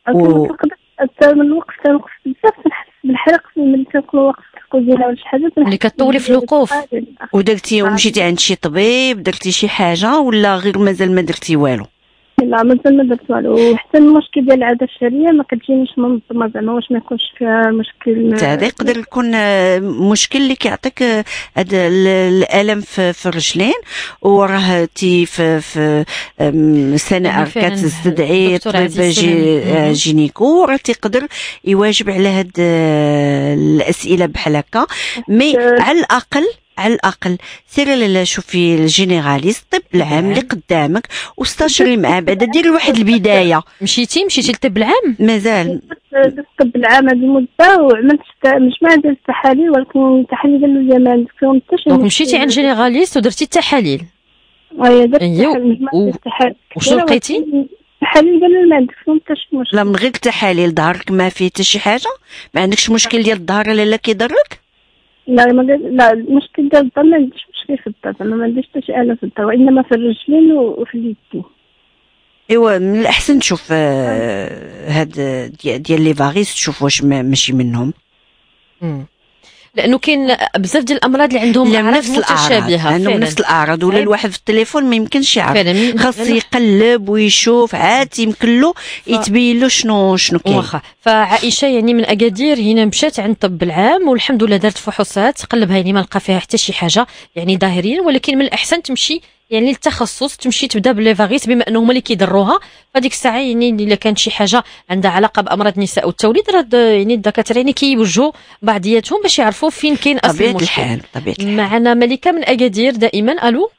Speaker 4: حتى من الوقت كنوقف بزاف كنحس بالحرق ملي كنكون واقف في الكوزينه ولا شي حاجه
Speaker 1: ملي كطولي في الوقوف.
Speaker 3: ودرتي ومشيتي عند شي طبيب درتي شي حاجه ولا غير مازال ما درتي والو؟
Speaker 4: لا مازال ما درت والو. وحتى المشكل ديال العاده الشهريه ما كتجينيش منظمه زعما واش ما يكونش فيها مشكل.
Speaker 3: هذا يقدر يكون مشكل اللي كيعطيك هذا الالم في الرجلين، وراه تي في سنه كتستدعي طبيب جينيكو راه تيقدر يواجب على هاد الاسئله بحال هكا. مي على الأقل سيري شوفي الجينيراليست الطب العام اللي قدامك واستشري معاه بعدا ديري واحد البداية. مشيتي للطب العام؟ مازال
Speaker 4: الطب العام هذه مدة وعملت مجموعة ديال التحاليل، ولكن التحاليل قالوا لي ما عندك فيهم حتى شي.
Speaker 1: دونك مشيتي عند جينيراليست ودرتي التحاليل؟
Speaker 4: درت التحاليل.
Speaker 1: وشنو لقيتي؟
Speaker 4: التحاليل قالوا ما عندك فيهم حتى شي مشكل.
Speaker 3: لا من غير التحاليل ظهرك ما فيه حتى شي حاجة؟ ما عندكش مشكل ديال الظهر لا كيضرك؟
Speaker 4: لا المشكل ديال الظهر ما عنديش مشكل في الظهر، ما عنديش حتى شي آلام في الظهر، وإنما في الرجلين وفي اليدين.
Speaker 3: ايوا من الأحسن تشوف هاد ديال لي فاغيس تشوف واش ماشي منهم.
Speaker 1: لانه كاين بزاف ديال الامراض اللي عندهم اعراض متشابهه،
Speaker 3: عندهم نفس الاعراض ولا الواحد في التليفون ما يمكنش يعرف، خاص يقلب ويشوف عاد يمكن له يتبين له شنو كاين.
Speaker 1: واخا فعائشه يعني من اكادير هنا مشات عند الطب العام والحمد لله دارت فحوصات قلبها يعني ما لقى فيها حتى شي حاجه يعني ظاهريا، ولكن من الاحسن تمشي يعني التخصص تمشي تبدا بلي فاغيس بما انهم هما اللي كيدروها. فديك الساعه يعني الا كانت شي حاجه عندها علاقه بامراض النساء والتوليد راه يعني الدكاتره يعني كيوجهوا بعضياتهم باش يعرفوا فين كاين اصل
Speaker 3: طبيعة
Speaker 1: المشكل.
Speaker 3: الحال طبيعة الحال.
Speaker 1: معنا ملكه من اكادير دائما. الو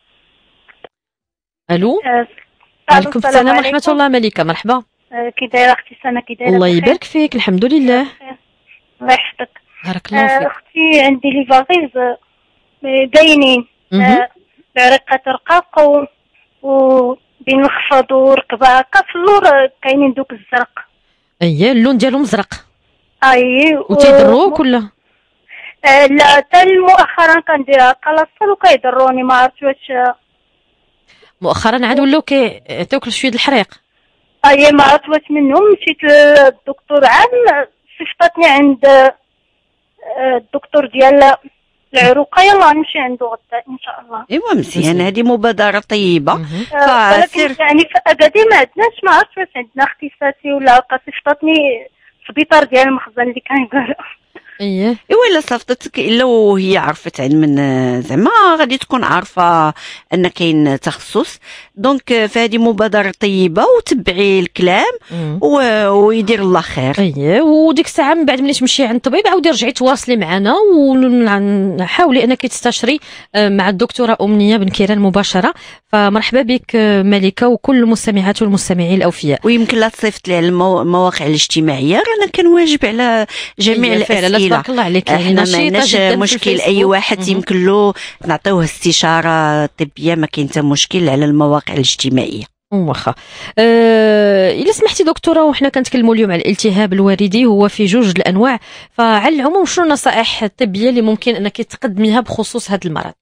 Speaker 1: الو. عليكم السلام ورحمه الله. ملكه مرحبا.
Speaker 6: كي دايره اختي سنه؟ كي دايره؟
Speaker 1: الله يبارك فيك. الحمد لله.
Speaker 6: الله يحفظك.
Speaker 1: بارك الله فيك.
Speaker 6: اختي عندي لي فاغيز باينين، العريقه ترقق وبينخفض وركبه هكا في اللور كاينين دوك الزرق.
Speaker 1: اييه اللون ديالهم مزرق.
Speaker 6: اي
Speaker 1: وتيضروك ولا؟
Speaker 6: لا حتى مؤخرا كنديرها كلاصل وكيضروني، ما عرفتش واش
Speaker 1: مؤخرا عاد ولاو كيعطيوك شويه الحريق.
Speaker 6: اي ما عرفت واش منهم. مشيت للدكتور عام صيفطتني عند الدكتور ديال العروقه، يلا نمشي عنده غدا ان شاء الله.
Speaker 3: ايوا مزيان، هذه مبادره طيبه.
Speaker 6: ولكن يعني في اكادير ما عندناش، ما عرفتش واش عندنا اختصاصي ولا صيفطتني السبيطار ديال المخزن اللي كنقرا.
Speaker 1: اييه
Speaker 3: الا صيفطتك الا وهي عرفت علم زعما غادي تكون عارفه ان كاين تخصص. دونك فهذه مبادره طيبه وتبعي الكلام ويدير الله خير.
Speaker 1: اييه وديك الساعه من بعد ملي تمشي عند الطبيب عاودي رجعي تواصلي معنا وحاولي انك تستشري مع الدكتوره امنيه بن كيران مباشره. فمرحبا بك ملكه وكل المستمعات والمستمعين الاوفياء.
Speaker 3: ويمكن لا تصيفط لي على المواقع الاجتماعيه، رانا كنواجب على جميع الاسئله.
Speaker 1: تبارك الله عليك.
Speaker 3: يعني احنا ما عندناش مشكل، اي واحد يمكن له نعطيوه استشاره طبيه، ما كاين حتى مشكل على المواقع الاجتماعيه.
Speaker 1: واخا الا سمحتي دكتوره، وحنا كنتكلموا اليوم على الالتهاب الوردي، هو في جوج الانواع، فعلى العموم شنو النصائح الطبيه اللي ممكن انك تقدميها بخصوص هذا المرض؟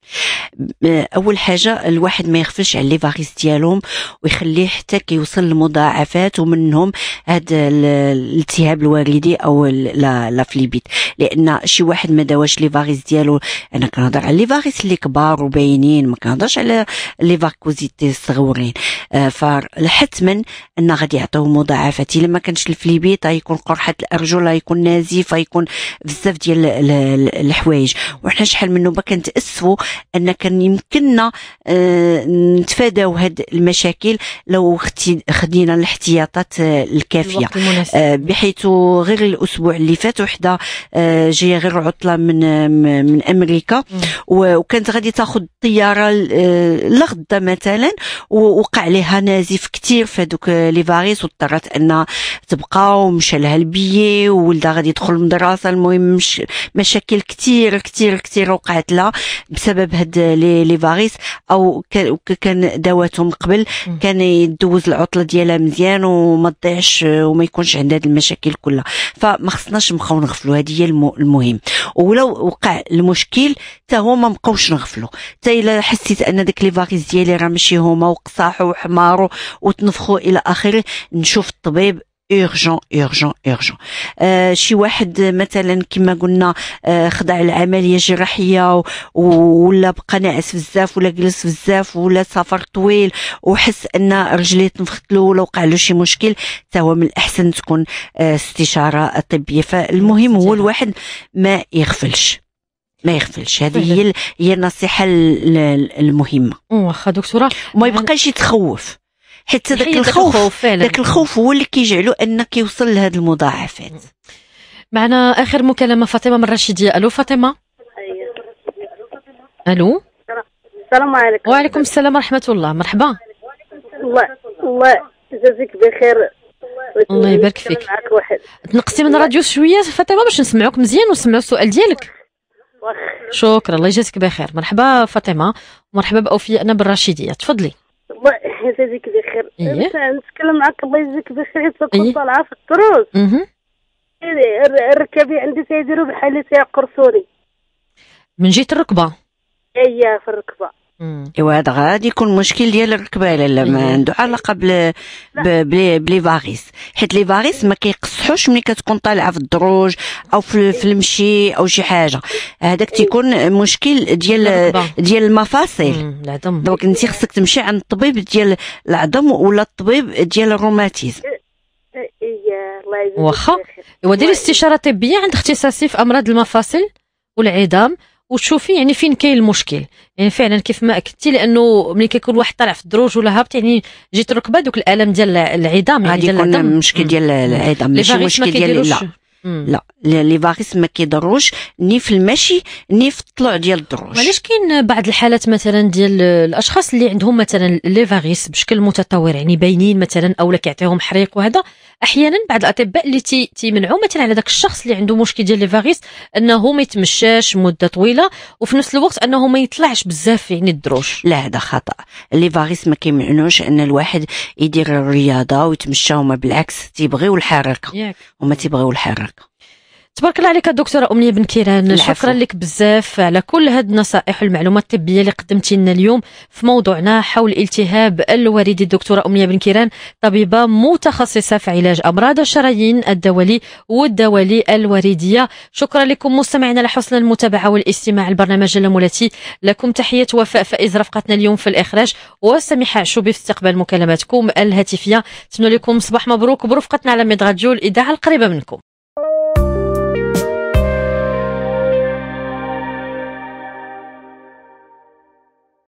Speaker 3: اول حاجه الواحد ما يغفلش على لي فاغيس ديالهم ويخليه حتى كيوصل لمضاعفات ومنهم هذا الالتهاب الوردي او لا فليبيت. لان شي واحد ما داواش لي فاغيس ديالو، انا كنهضر على لي فاغيس اللي كبار وباينين، ما كنهضرش على لي فاكوزيتي الصغورين. فحتما ان غادي يعطيو مضاعفات. الا ما كانش الفليبيت غيكون قرحه الارجل، غيكون نازف، غيكون بزاف ديال الحوايج. وحنا شحال من نوبه كنتاسفوا ان كان يمكننا نتفاداو هاد المشاكل لو خدينا الاحتياطات الكافيه. بحيث غير الاسبوع اللي فات وحده جايه غير عطله من امريكا، وكانت غادي تاخذ الطياره لغدا مثلا، ووقع عليها نازف كثير في هذوك لي فاريس، واضطرت ان تبقى ومشى لها البيي وولدها غادي يدخل المدرسه. المهم مشاكل كثير كثير كثير وقعت لها بسبب هاد لي فاريس. او كان دواتهم قبل كان يدوز العطله ديالها مزيان وما تضيعش وما يكونش عندها هاد المشاكل كلها. فما خصناش نبقاو نغفلوا، هذه هي المهم. ولو وقع المشكل حتى هو ما نبقاوش نغفلوا. حتى الا حسيت ان داك لي فاريس ديالي راه ماشي هما وقصاحوا وحماروا وتنفخوا الى اخره، نشوف الطبيب urgent urgent urgent. شي واحد مثلا كما قلنا خضع العمليه جراحيه ولا بقى ناعس بزاف ولا جلس بزاف ولا سفر طويل وحس ان رجليه تنفخت له ولا وقع له شي مشكل، حتى هو من الاحسن تكون استشاره طبيه. فالمهم هو الواحد ما يغفلش. هذه هي النصيحه المهمه.
Speaker 1: واخا دكتوره،
Speaker 3: وما يبقاش يتخوف، حيت داك الخوف هو اللي كيجعلو انك يوصل لهاد المضاعفات.
Speaker 1: معنا اخر مكالمه فاطمه من الرشيديه. الو فاطمه. الو
Speaker 6: السلام عليكم.
Speaker 1: وعليكم السلام ورحمه الله. مرحبا.
Speaker 6: الله يجازيك بخير.
Speaker 1: الله يبارك فيك. تنقصتي من الراديو شويه فاطمه باش نسمعوك مزيان ونسمعوا السؤال ديالك. شكرا، الله يجازيك بخير. مرحبا فاطمه، ومرحبا باوفيائنا بالرشيديه. تفضلي.
Speaker 6: الله يجازيك بخير. نتكلم معك الله يجازيك بخير. كنت طالعه في الدروس الركابي عندي تيديروا بحال تيقرصوني
Speaker 3: من جهه الركبه.
Speaker 6: اييه في الركبه.
Speaker 3: ايوا هذا غادي يكون مشكل ديال الركبه، لا ما عنده علاقه بلي فاريس، حيت لي فاريس ما كيقصحوش ملي كتكون طالعه في الدروج او في المشي او شي حاجه. هذاك تيكون مشكل ديال المفاصل
Speaker 1: العظم.
Speaker 3: دونك انت خصك تمشي عند الطبيب ديال العظم ولا الطبيب ديال الروماتيزم.
Speaker 6: الله يجزيك.
Speaker 1: واخا ايوا ديري استشاره طبيه عند اختصاصي في امراض المفاصل والعظام وتشوفي يعني فين كاين المشكل. يعني فعلا كيف ما اكدتي، لانه ملي كيكون واحد طالع في الدروج ولا هابط يعني جيت ركبه دوك الالم ديال العظام، يعني
Speaker 3: غادي
Speaker 1: ديال
Speaker 3: يكون
Speaker 1: العظم.
Speaker 3: مشكل ديال العظام، ماشي مشكل ديال لا لي فاغيس ما كيضروش ني في المشي ني في الطلوع ديال الدروج.
Speaker 1: علاش كاين بعض الحالات مثلا ديال الاشخاص اللي عندهم مثلا لي فاغيس بشكل متطور، يعني باينين مثلا اولا كيعطيهم حريق وهذا، احيانا بعض الاطباء اللي تيمنعوا مثلا على داك الشخص اللي عنده مشكل ديال لي فاغيس انه ما يتمشاش مده طويله، وفي نفس الوقت انه ما يطلعش بزاف يعني الدروج.
Speaker 3: لا هذا خطا. لي فاغيس ما كيمعنوش ان الواحد يدير الرياضه ويتمشى، هما بالعكس تيبغيو الحركه، هما تيبغيو الحركه.
Speaker 1: تبارك الله عليك الدكتوره أمنية بن كيران، شكرا لك بزاف على كل هاد النصائح والمعلومات الطبيه اللي قدمتي لنا اليوم في موضوعنا حول الالتهاب الوريدي. الدكتوره أمنية بن كيران طبيبه متخصصه في علاج امراض الشرايين الدولي والدوالي الوريديه. شكرا لكم مستمعينا لحسن المتابعه والاستماع. البرنامج اللامولاتي لكم تحيه وفاء فائز رفقتنا اليوم في الاخراج، وسميحه شوبي في استقبال مكالماتكم الهاتفيه. نتمنى لكم صباح مبروك برفقتنا على ميد راديو، الاذاعه القريبه منكم.